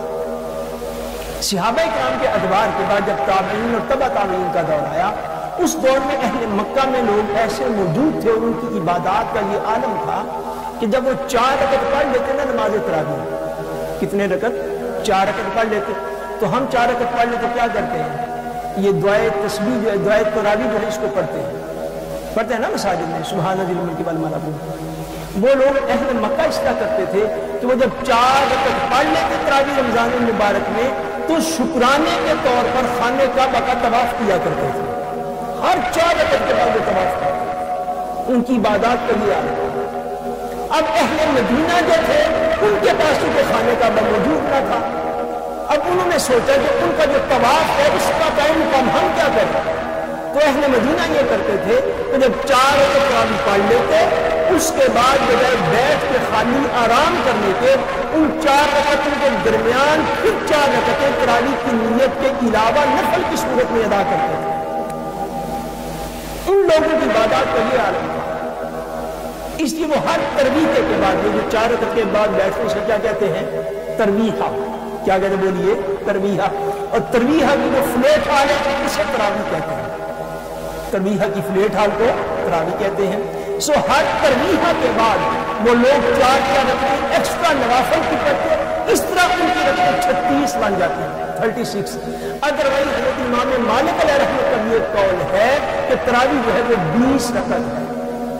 صحابہ کرام کے ادوار کے بعد جب تابعین اور تبع تابعین کا دور آیا، اس دور میں اہل مکہ میں لوگ ایسے موجود تھے اور ان کی عبادات کا یہ عالم تھا کہ جب وہ 4 رکعت پڑھ لیتے نا نماز تراویح، کتنے رکعت؟ 4 رکعت پڑھ لیتے، تو ہم 4 رکعت پڑھ لیتے کیا کرتے ہیں؟ یہ دعائے تسبیح جو ہے، دعائے تراویح جو ہے اس کو پڑھتے ہیں نا مساجد میں، سبحان ذی الملک والملکوت۔ وہ لوگ اہل مکہ اس طرح کرتے تھے کہ وہ جب 4 رکعت پڑھ لیتے تراویح رمضان المبارک میں تو شکرانے کے طور پر خانہ کعبہ کا طواف کیا کرتے تھے، ہر 4 رکعت کے بعد وہ طواف کرتے، ان کی عبادات کا یہ عالم۔ اب اہل مدینہ جو تھے ان کے پاس تو خانہ کعبہ موجود نہ تھا، اب انہوں نے سوچا کہ ان کا جو طواف ہے اس کا قائم مقام ہم کیا کریں، تو اہل مدینہ یہ کرتے تھے کہ جب 4 رکعت تراویح پڑھ لیتے اس کے بعد بجائے بیٹھ کے خالی آرام کرنے کے ان 4 رکعتوں کے درمیان پھر 4 رکعتیں تراویح کی نیت کے علاوہ نفل کی صورت میں ادا کرتے تھے. ان لوگوں کی عبادات کا یہ عالم تھا. اس لیے وہ ہر ترویح کے بعد جو 4 رکعت کے بعد بیٹھنے سے کیا کہتے ہیں؟ ترویحہ. کیا کہتے ہیں بولیے؟ ترویحہ. اور ترویحہ کی جو فلیٹ حال ہے اسے تراویح کہتے ہیں. ترویحہ کی فلیٹ حال کو تراویح کہتے ہیں. سو ہر ترویحہ کے بعد وہ لوگ 4 رکعتیں ایکسٹرا نوافل کی کرتے ہیں. اس طرح ان کی رکعتیں 36 بن جاتی ہیں، 36. ادروائز حضرت امام مالک علیہ رحمۃ کا یہ قول ہے کہ تراویح جو ہے وہ 20 رکعت ہے.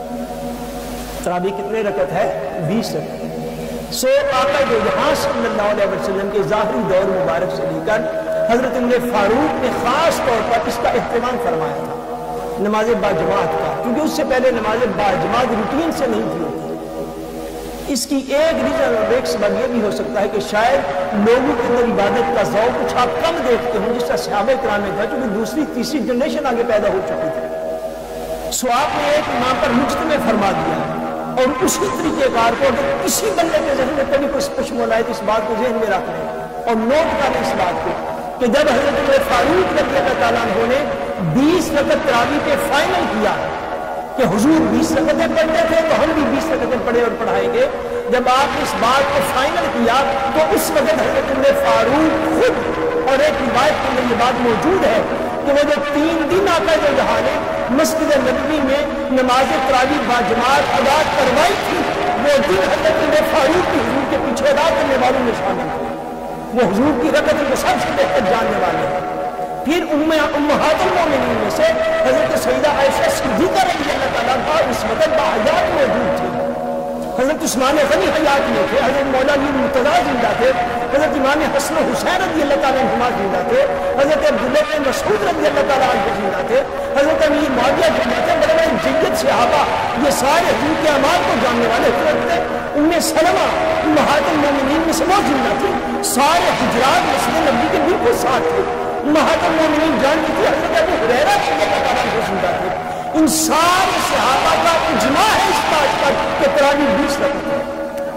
تراویح کتنے رکعت ہے؟ 20 رکعت. سو آقا جو یہاں صلی اللہ علیہ وسلم کے ظاہری دور مبارک سے لے کر حضرت عمر فاروق نے خاص طور پر اس کا اہتمام فرمایا تھا، نماز باجماعت کا، کیونکہ اس سے پہلے نماز باجماعت روٹین سے نہیں تھی ہوتی. اس کی ایک ریزن اور ایک سبب یہ بھی ہو سکتا ہے کہ شاید لوگوں کے اندر عبادت کا ذوق کچھ آپ کم دیکھتے ہوں جس طرح صحابہ کرام میں تھا، کیونکہ دوسری تیسری جنریشن آگے پیدا ہو چکی تھی. سو آپ نے ایک امام پر مجتمع فرما دیا اور اسی طریقہ کار کو اگر کسی بندے کے ذہن میں کبھی کوئی پشمول آئے تو اس بات کو ذہن میں رکھ لیں اور نوٹ کر لیں اس بات کو کہ جب حضرت عمر فاروق رضی اللہ تعالیٰ عنہ نے 20 رکعت تراویح پہ فائنل کیا کہ حضور 20 رکعتیں پڑھتے تھے تو ہم بھی 20 رکعتیں پڑھے اور پڑھائیں گے. جب آپ نے اس بات کو فائنل کیا تو اس وقت حضرت عمر فاروق خود، اور ایک روایت کے اندر یہ بات موجود ہے کہ وہ جو 3 دن آقا جو جہاں نے مسجد نبوی میں نماز تراویح باجماعت ادا کروائی تھی، وہ دن حضرت عمر فاروق کی حضور کے پیچھے ادا کرنے والوں میں شامل تھے. وہ حضور کی رکعت کو سب سے بہتر جاننے والے ہیں. پھر امہات المومنین میں سے حضرت سیدہ عائشہ صدیقہ رضی اللہ تعالیٰ عنہا اس وقت باحیات موجود تھے. حضرت عثمان غنی حیات میں تھے، حضرت مولانا مرتضیٰ زندہ تھے، حضرت امام حسن حسین رضی اللہ تعالیٰ عنہما زندہ تھے، حضرت عبداللہ بن مسعود رضی اللہ تعالیٰ عنہ زندہ تھے، حضرت امیر معاویہ زندہ تھے. بڑے بڑے جید صحابہ یہ سارے حضور کے اعمال کو جاننے والے حضرت تھے. ام سلمہ امہات المومنین میں سے وہ زندہ تھی. سارے حجرات مسجد نبوی کے بالکل ساتھ تھے. امہات المومنین جانتی تھی حضرت ابو ہریرہ رضی اللہ تعالیٰ عنہ زندہ تھے. ان سارے صحابہ کا اجماع ہے اس بات پر کہ تراویح 20 رکعت ہے.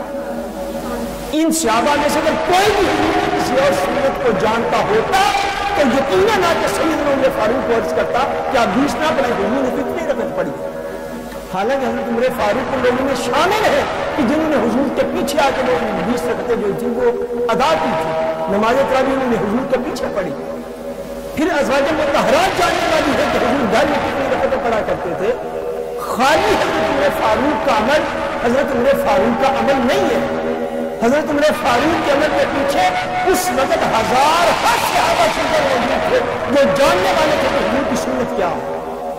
ان صحابہ میں سے اگر کوئی بھی حضور کی کسی اور سنت کو جانتا ہوتا تو یقیناً آ کے سیدنا عمر فاروق کو عرض کرتا کہ آپ 20 نہ پڑھیں، حضور نے کتنی رکعت پڑھی. حالانکہ حضرت عمر فاروق کے لوگوں میں شامل ہے کہ جنہوں نے حضور کے پیچھے آ کے 20 رکعتیں جو تھی وہ ادا کی تھی. نماز تراویح انہوں نے حضور کے پیچھے پڑھی. پھر ازواج مطہرات جاننے والی ہے کہ حضور گھر میں کتنی رکعتیں پڑھا کرتے تھے. خالی حضرت عمر فاروق کا عمل حضرت عمر فاروق کا عمل نہیں ہے. حضرت عمر فاروق کے عمل کے پیچھے اس وقت ہزار صحابہ موجود تھے جو جاننے والے تھے کہ حضور کی سنت کیا ہو.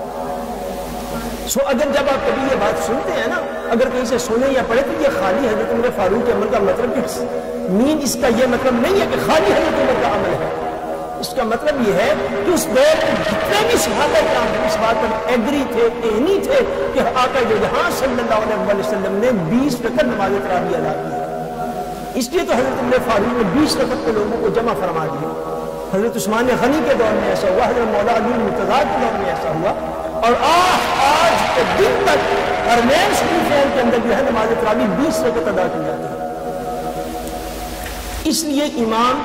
سو اگر جب آپ کبھی یہ بات سنتے ہیں نا، اگر کہیں سے سنیں یا پڑھیں تو یہ خالی حضرت عمر فاروق کے عمل کا مطلب اس کا یہ مطلب نہیں ہے کہ خالی حضرت عمر کا عمل ہے. اس کا مطلب یہ ہے کہ اس دور میں جتنے بھی صحابہ کرام اس بات پر ایگری تھے، اینی تھے کہ آقا جو یہاں صلی اللہ علیہ وسلم نے 20 رکعت نماز تراویح ادا کی. اس لیے تو حضرت عمر فاروق نے 20 رکعت کے لوگوں کو جمع فرما دیا. حضرت عثمان غنی کے دور میں ایسا ہوا، حضرت مولا علی مرتضیٰ کے دور میں ایسا ہوا، اور آج کے دن تک حرمین شریفین کے اندر جو ہے نماز تراویح 20 رکعت ادا کی جاتی ہے. اس لیے امام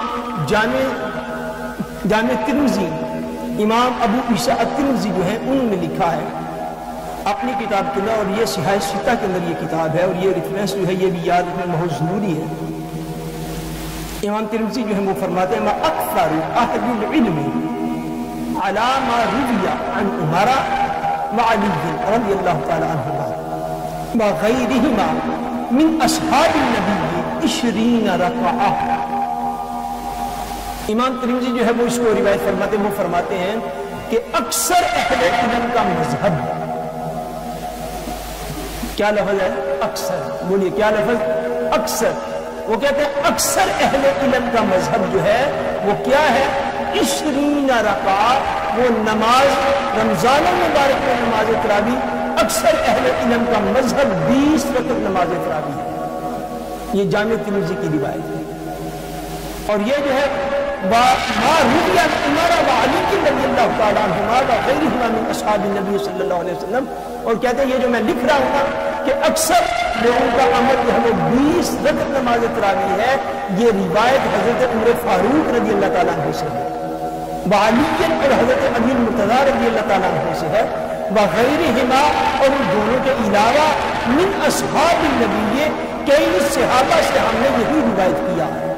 جامع ترمذی، امام ابو عیسیٰ الترمذی جو ہے انہوں نے لکھا ہے اپنی کتاب کے اندر، اور یہ صحیح ستہ کے اندر یہ کتاب ہے اور یہ ریفرنس جو ہے یہ بھی یاد رکھنا بہت ضروری ہے. امام ترمذی جو ہے وہ فرماتے ہیں ما اکثر اہل العلم علی ما روی عن عمر وعلی رضی اللہ تعالی عنہما وغیرہما من اصحاب النبی 20 رکعہ. امام ترمذی جو ہے وہ اس کو روایت فرماتے ہیں، وہ فرماتے ہیں کہ اکثر اہل علم کا مذہب، کیا لفظ ہے؟ اکثر. بولیے کیا لفظ؟ اکثر. وہ کہتے ہیں اکثر اہل علم کا مذہب جو ہے وہ کیا ہے؟ 20 رکعت. وہ نماز رمضان المبارک میں نماز تراویح اکثر اہل علم کا مذہب 20 رکعت نماز تراویح ہے. یہ جامع ترمذی کی روایت ہے. اور یہ جو ہے ما روی عن عمر و علی رضی اللہ تعالیٰ عنہما و غیرہما من اصحاب النبی صلی اللہ علیہ وسلم، اور کہتے ہیں یہ جو میں لکھ رہا ہوں نا کہ اکثر لوگوں کا عمل جو ہے وہ 20 رکعت نماز تراویح ہے، یہ روایت حضرت عمر فاروق رضی اللہ تعالیٰ عنہ سے ہے، وعلی اور حضرت علی مرتضیٰ رضی اللہ تعالیٰ عنہ سے ہے، وغیرہما اور ان دونوں کے علاوہ من اصحاب النبی، کئی صحابہ سے ہم نے یہی روایت کیا ہے۔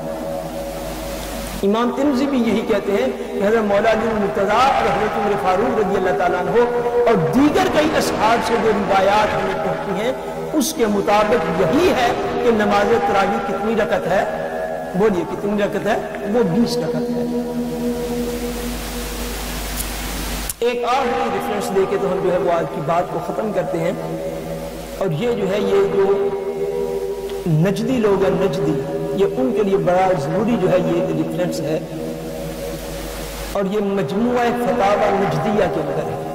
امام ترمذی بھی یہی کہتے ہیں کہ حضرت مولا علی مرتضیٰ اور حضرت عمر فاروق رضی اللہ تعالیٰ عنہ اور دیگر کئی اصحاب سے جو روایات ہمیں پہنچی ہیں اس کے مطابق یہی ہے کہ نماز تراویح کتنی رکعت ہے؟ بولیے کتنی رکعت ہے؟ وہ 20 رکعت ہے۔ ایک آخری ریفرنس دے کے تو ہم جو ہے وہ آج کی بات کو ختم کرتے ہیں، اور یہ جو ہے یہ جو نجدی لوگ ہیں، نجدی، یہ ان کے لیے بڑا ضروری جو ہے یہ ریفرنس ہے، اور یہ مجموعہ فتاوی نجدیہ کے اندر ہے،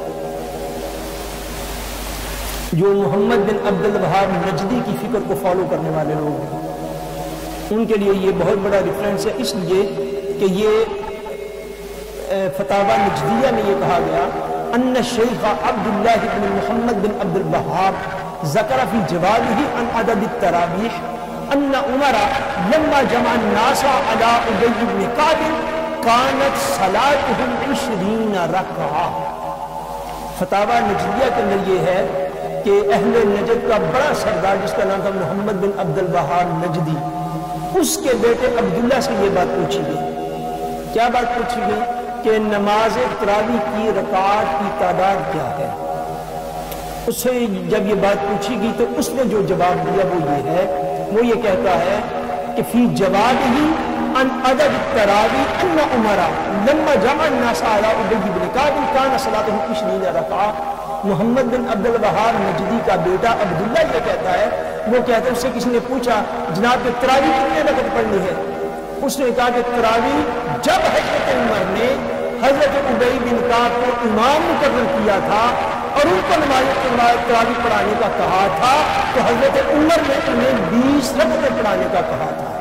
جو محمد بن عبد الوہاب نجدی کی فکر کو فالو کرنے والے لوگ ہیں، ان کے لیے یہ بہت بڑا ریفرنس ہے، اس لیے کہ یہ فتاوی نجدیہ میں یہ کہا گیا ان الشیخ عبداللہ بن محمد بن عبد الوہاب ذکر فی جوابہ عن عدد التراویح ان عمر لما جمع الناس علی ابی بن کعب کانت صلاتهم 20 رکعہ۔ فتاوی نجدیہ کے اندر یہ ہے کہ اہل نجد کا بڑا سردار جس کا نام تھا محمد بن عبد الوہاب نجدی، اس کے بیٹے عبداللہ سے یہ بات پوچھی گئی۔ کیا بات پوچھی گئی؟ کہ نماز تراویح کی رکعات کی تعداد کیا ہے؟ اس سے جب یہ بات پوچھی گئی تو اس نے جو جواب دیا وہ یہ ہے، وہ یہ کہتا ہے کہ فی جوابہ ان عدد التراویح ان عمر لما جمع الناس علی ابی بن کعب کان صلاتہ 20 رکعہ۔ محمد بن عبد الوہاب نجدی کا بیٹا عبداللہ یہ کہتا ہے، وہ کہتا ہے اس سے کسی نے پوچھا جناب کہ تراویح کتنے رکعت پڑھنی ہے؟ اس نے کہا کہ تراویح جب حضرت عمر نے حضرت ابی بن کعب کو امام مقرر کیا تھا اور ان کو نماز تراویح پڑھانے کا کہا تھا تو حضرت عمر نے انہیں 20 رکعتیں پڑھانے کا کہا تھا۔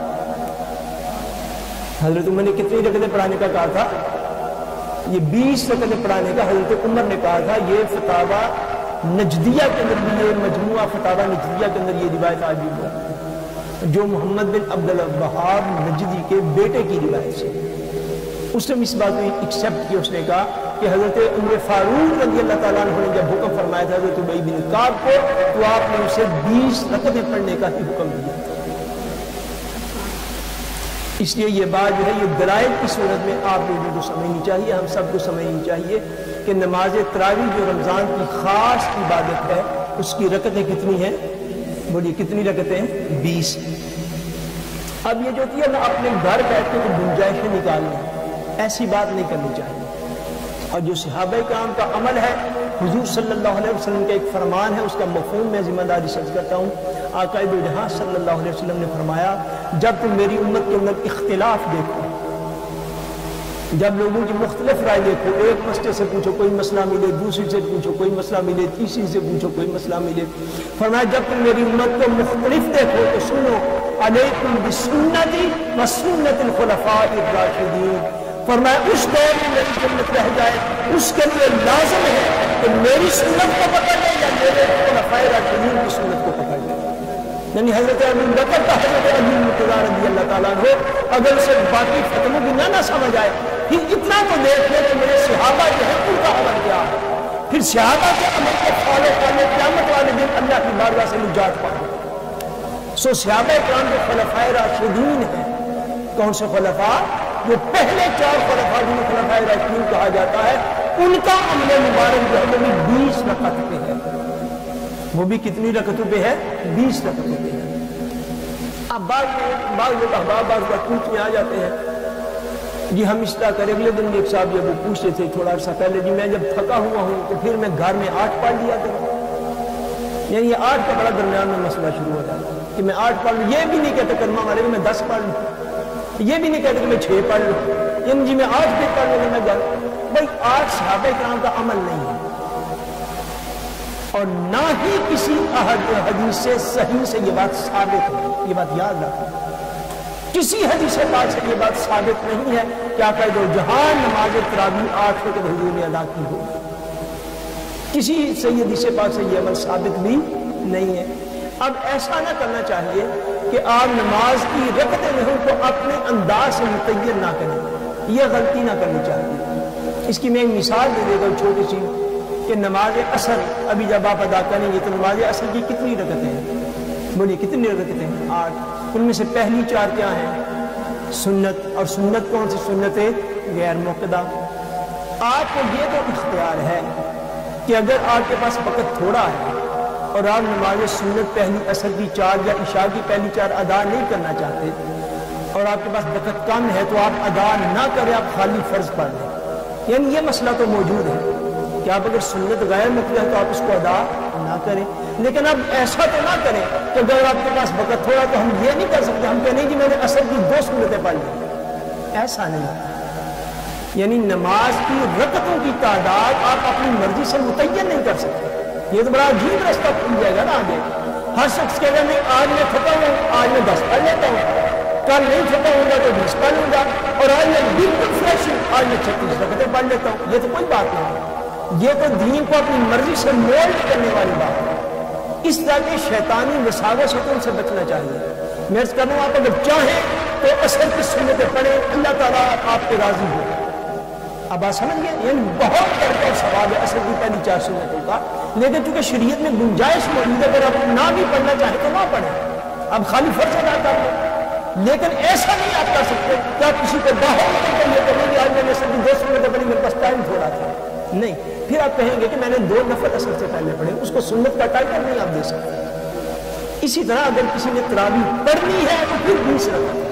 حضرت عمر نے کتنی رکعتیں پڑھانے کا کہا تھا؟ یہ 20 رکعتیں پڑھانے کا حضرت عمر نے کہا تھا۔ یہ فتاوی نجدیہ کے اندر بھی، یہ مجموعہ فتاوی نجدیہ کے اندر یہ روایت آج بھی ہے، جو محمد بن عبد الوہاب نجدی کے بیٹے کی روایت سے۔ اس نے اس بات میں ایکسیپٹ کیا، اس نے کہا کہ حضرت عمر فاروق رضی اللہ تعالیٰ عنہ نے جب حکم فرمایا تھا حضرت ابی بن کعب کو تو آپ نے اسے 20 رکعتیں پڑھنے کا ہی حکم دیا تھا۔ اس لیے یہ بات جو ہے یہ دلائل کی صورت میں آپ لوگوں کو سمجھنی چاہیے، ہم سب کو سمجھنی چاہیے کہ نماز تراویح جو رمضان کی خاص عبادت ہے اس کی رکعتیں کتنی ہیں؟ بولیے کتنی رکعتیں؟ 20۔ اب یہ جو ہوتی ہے نا اپنے گھر بیٹھ کے گنجائشیں نکالنا، ایسی بات نہیں کرنی چاہیے۔ اور جو صحابہ کرام کا عمل ہے، حضور صلی اللہ علیہ وسلم کا ایک فرمان ہے، اس کا مفہوم میں ذمہ داری سے کرتا ہوں۔ آقا دو جہاں صلی اللہ علیہ وسلم نے فرمایا جب تم میری امت کے اندر اختلاف دیکھو، جب لوگوں کی مختلف رائے دیکھو، ایک مسئلے سے پوچھو کوئی مسئلہ ملے، دوسری سے پوچھو کوئی مسئلہ ملے، تیسری سے پوچھو کوئی مسئلہ ملے، فرمایا جب تم میری امت کو مختلف دیکھو تو سنو علیکم بسنتی و سنت الخلفاء الراشدین، فرمایا اس دور میں میری سنت رہ جائے اس کے لیے لازم ہے کہ میری سنت کو پکڑ لے یا میرے خلفاء راشدین کی سنت کو پکڑ لے۔ یعنی حضرت ابو بکر کا حضرت علی مرتضیٰ رضی اللہ تعالیٰ عنہ اگر اسے باقی فتووں کی نہ سمجھ آئے پھر اتنا تو دیکھ لے کہ میرے صحابہ جو ہے ان کا عمل کیا ہے، پھر صحابہ کے عمل کو فالو کرنے قیامت والے دن اللہ کی بارگاہ سے نجات پائے۔ سو صحابہ کرام جو خلفاء راشدین ہیں، کون سے خلفاء؟ جو پہلے 4 خلفاء جنہیں خلفاء راشدین کہا جاتا ہے، ان کا عمل مبارک جو ہے 20 رکعت پہ ہے۔ وہ بھی کتنی رکعتوں پہ ہے؟ 20 رکعتوں پہ ہے۔ اب بعض لوگ احباب بعض وقت میں آ جاتے ہیں، جی ہم اس طرح کریں۔ اگلے دن ایک صاحب جب وہ پوچھتے تھے تھوڑا سا پہلے، جی میں جب تھکا ہوا ہوں تو پھر میں گھر میں 8 پڑھ لیا کروں، یعنی یہ 8 کا بڑا درمیان میں مسئلہ شروع ہو جاتا ہے کہ میں 8 پڑھ لوں۔ یہ بھی نہیں کہتے کلمہ والے کہ میں 10 پڑھ لوں، یہ بھی نہیں کہتے کہ میں 6 پڑھ لوں، یعنی جی میں 8 بھی پڑھ لوں میں گھر۔ بھائی 8 صحابہ کرام کا عمل نہیں ہے، اور نہ ہی کسی حدیث سے صحیح سے یہ بات ثابت ہے، یہ بات یاد رکھیں۔ کسی حدیث پاک سے یہ بات ثابت نہیں ہے کہ آقا دو جہان نماز تراویح 8 وقت حضور نے ادا کی ہو. کسی صحیح حدیث پاک سے یہ عمل ثابت بھی نہیں ہے. اب ایسا نہ کرنا چاہیے کہ آپ نماز کی رکعت ظہر کو اپنے انداز سے متعین نہ کریں. یہ غلطی نہ کرنی چاہیے. اس کی میں ایک مثال دے دیتا ہوں چھوٹی سی کہ نماز عصر ابھی جب آپ ادا کریں گے تو نماز عصر کی کتنی رکعتیں ہیں؟ بولیے کتنی رکعتیں ہیں؟ 8. ان میں سے پہلی 4 کیا ہیں؟ سنت. اور سنت کون سی سنت ہے؟ غیر موقدہ. آپ کو یہ تو اختیار ہے کہ اگر آپ کے پاس وقت تھوڑا ہے اور آپ نماز سنت پہلی عصر کی 4 یا عشاء کی پہلی 4 ادا نہیں کرنا چاہتے اور آپ کے پاس وقت کم ہے تو آپ ادا نہ کریں، آپ خالی فرض پڑھ لیں. یعنی یہ مسئلہ تو موجود ہے کہ آپ اگر سنت غیر مطلق ہے تو آپ اس کو ادا نہ کریں. لیکن اب ایسا تو نہ کریں کہ اگر آپ کے پاس وقت تھوڑا تو ہم یہ نہیں کر سکتے، ہم کہیں نہیں کہ میں نے عصر کی 2 سنتیں پڑھ لی. ایسا نہیں. یعنی نماز کی رکعتوں کی تعداد آپ اپنی مرضی سے متعین نہیں کر سکتے. یہ تو بڑا عجیب رستہ کھل جائے گا نا آگے. ہر شخص کہے گا نہیں آج میں تھکا ہوں، آج میں 10 پڑھ لیتا ہوں، کل نہیں تھکا ہوں گا تو 20 پڑھ لوں گا، اور آج میں بالکل فریش ہوں، آج میں 36 رکعتیں پڑھ لیتا ہوں. یہ تو کوئی بات نہیں. یہ تو دین کو اپنی مرضی سے مولڈ کرنے والی بات ہے. اس طرح کے شیطانی وساوس سے ان سے بچنا چاہیے. میں عرض کروں آپ اگر چاہیں تو عصر کی سنتیں پڑھیں، اللہ تعالیٰ آپ کے راضی ہو. اب آپ سمجھ گئے؟ یعنی بہت بڑا ثواب ہے عصر کی پہلی 4 سنتوں کا. لیکن چونکہ شریعت میں گنجائش موجود ہے، اگر آپ نہ بھی پڑھنا چاہیں تو نہ پڑھیں، اب خالی فرض ادا کر لیں. لیکن ایسا نہیں آپ کر سکتے کہ آپ کسی کو باہر نکل یہ کریں گے آج میں نے عصر کی 2 سنتیں پڑھی، میرے پاس ٹائم تھوڑا تھا. نہیں، پھر آپ کہیں گے کہ میں نے 2 نفل عصر سے پہلے پڑھے، اس کو سنت کا ٹائٹل نہیں آپ دے سکتے. اسی طرح اگر کسی نے تراویح پڑھنی ہے تو پھر 20 رکعت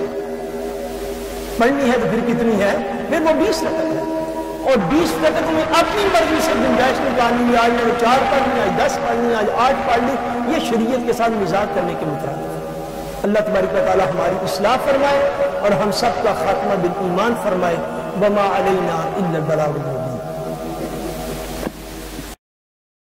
پڑھنی ہے، تو پھر کتنی ہے؟ پھر وہ 20 رکعت ہے. اور 20 رکعت میں اپنی مرضی سے گنجائش نکالنی ہے، آج میں نے 4 پڑھ لی، آج 10 پڑھ لی، آج 8 پڑھ لی. یہ شریعت کے ساتھ مذاق کرنے کے مترادف ہے. اللہ تبارک و تعالی ہماری اصلاح فرمائے اور ہم سب کا خاتمہ بالایمان فرمائے. وما علینا الا البلاغ المبین.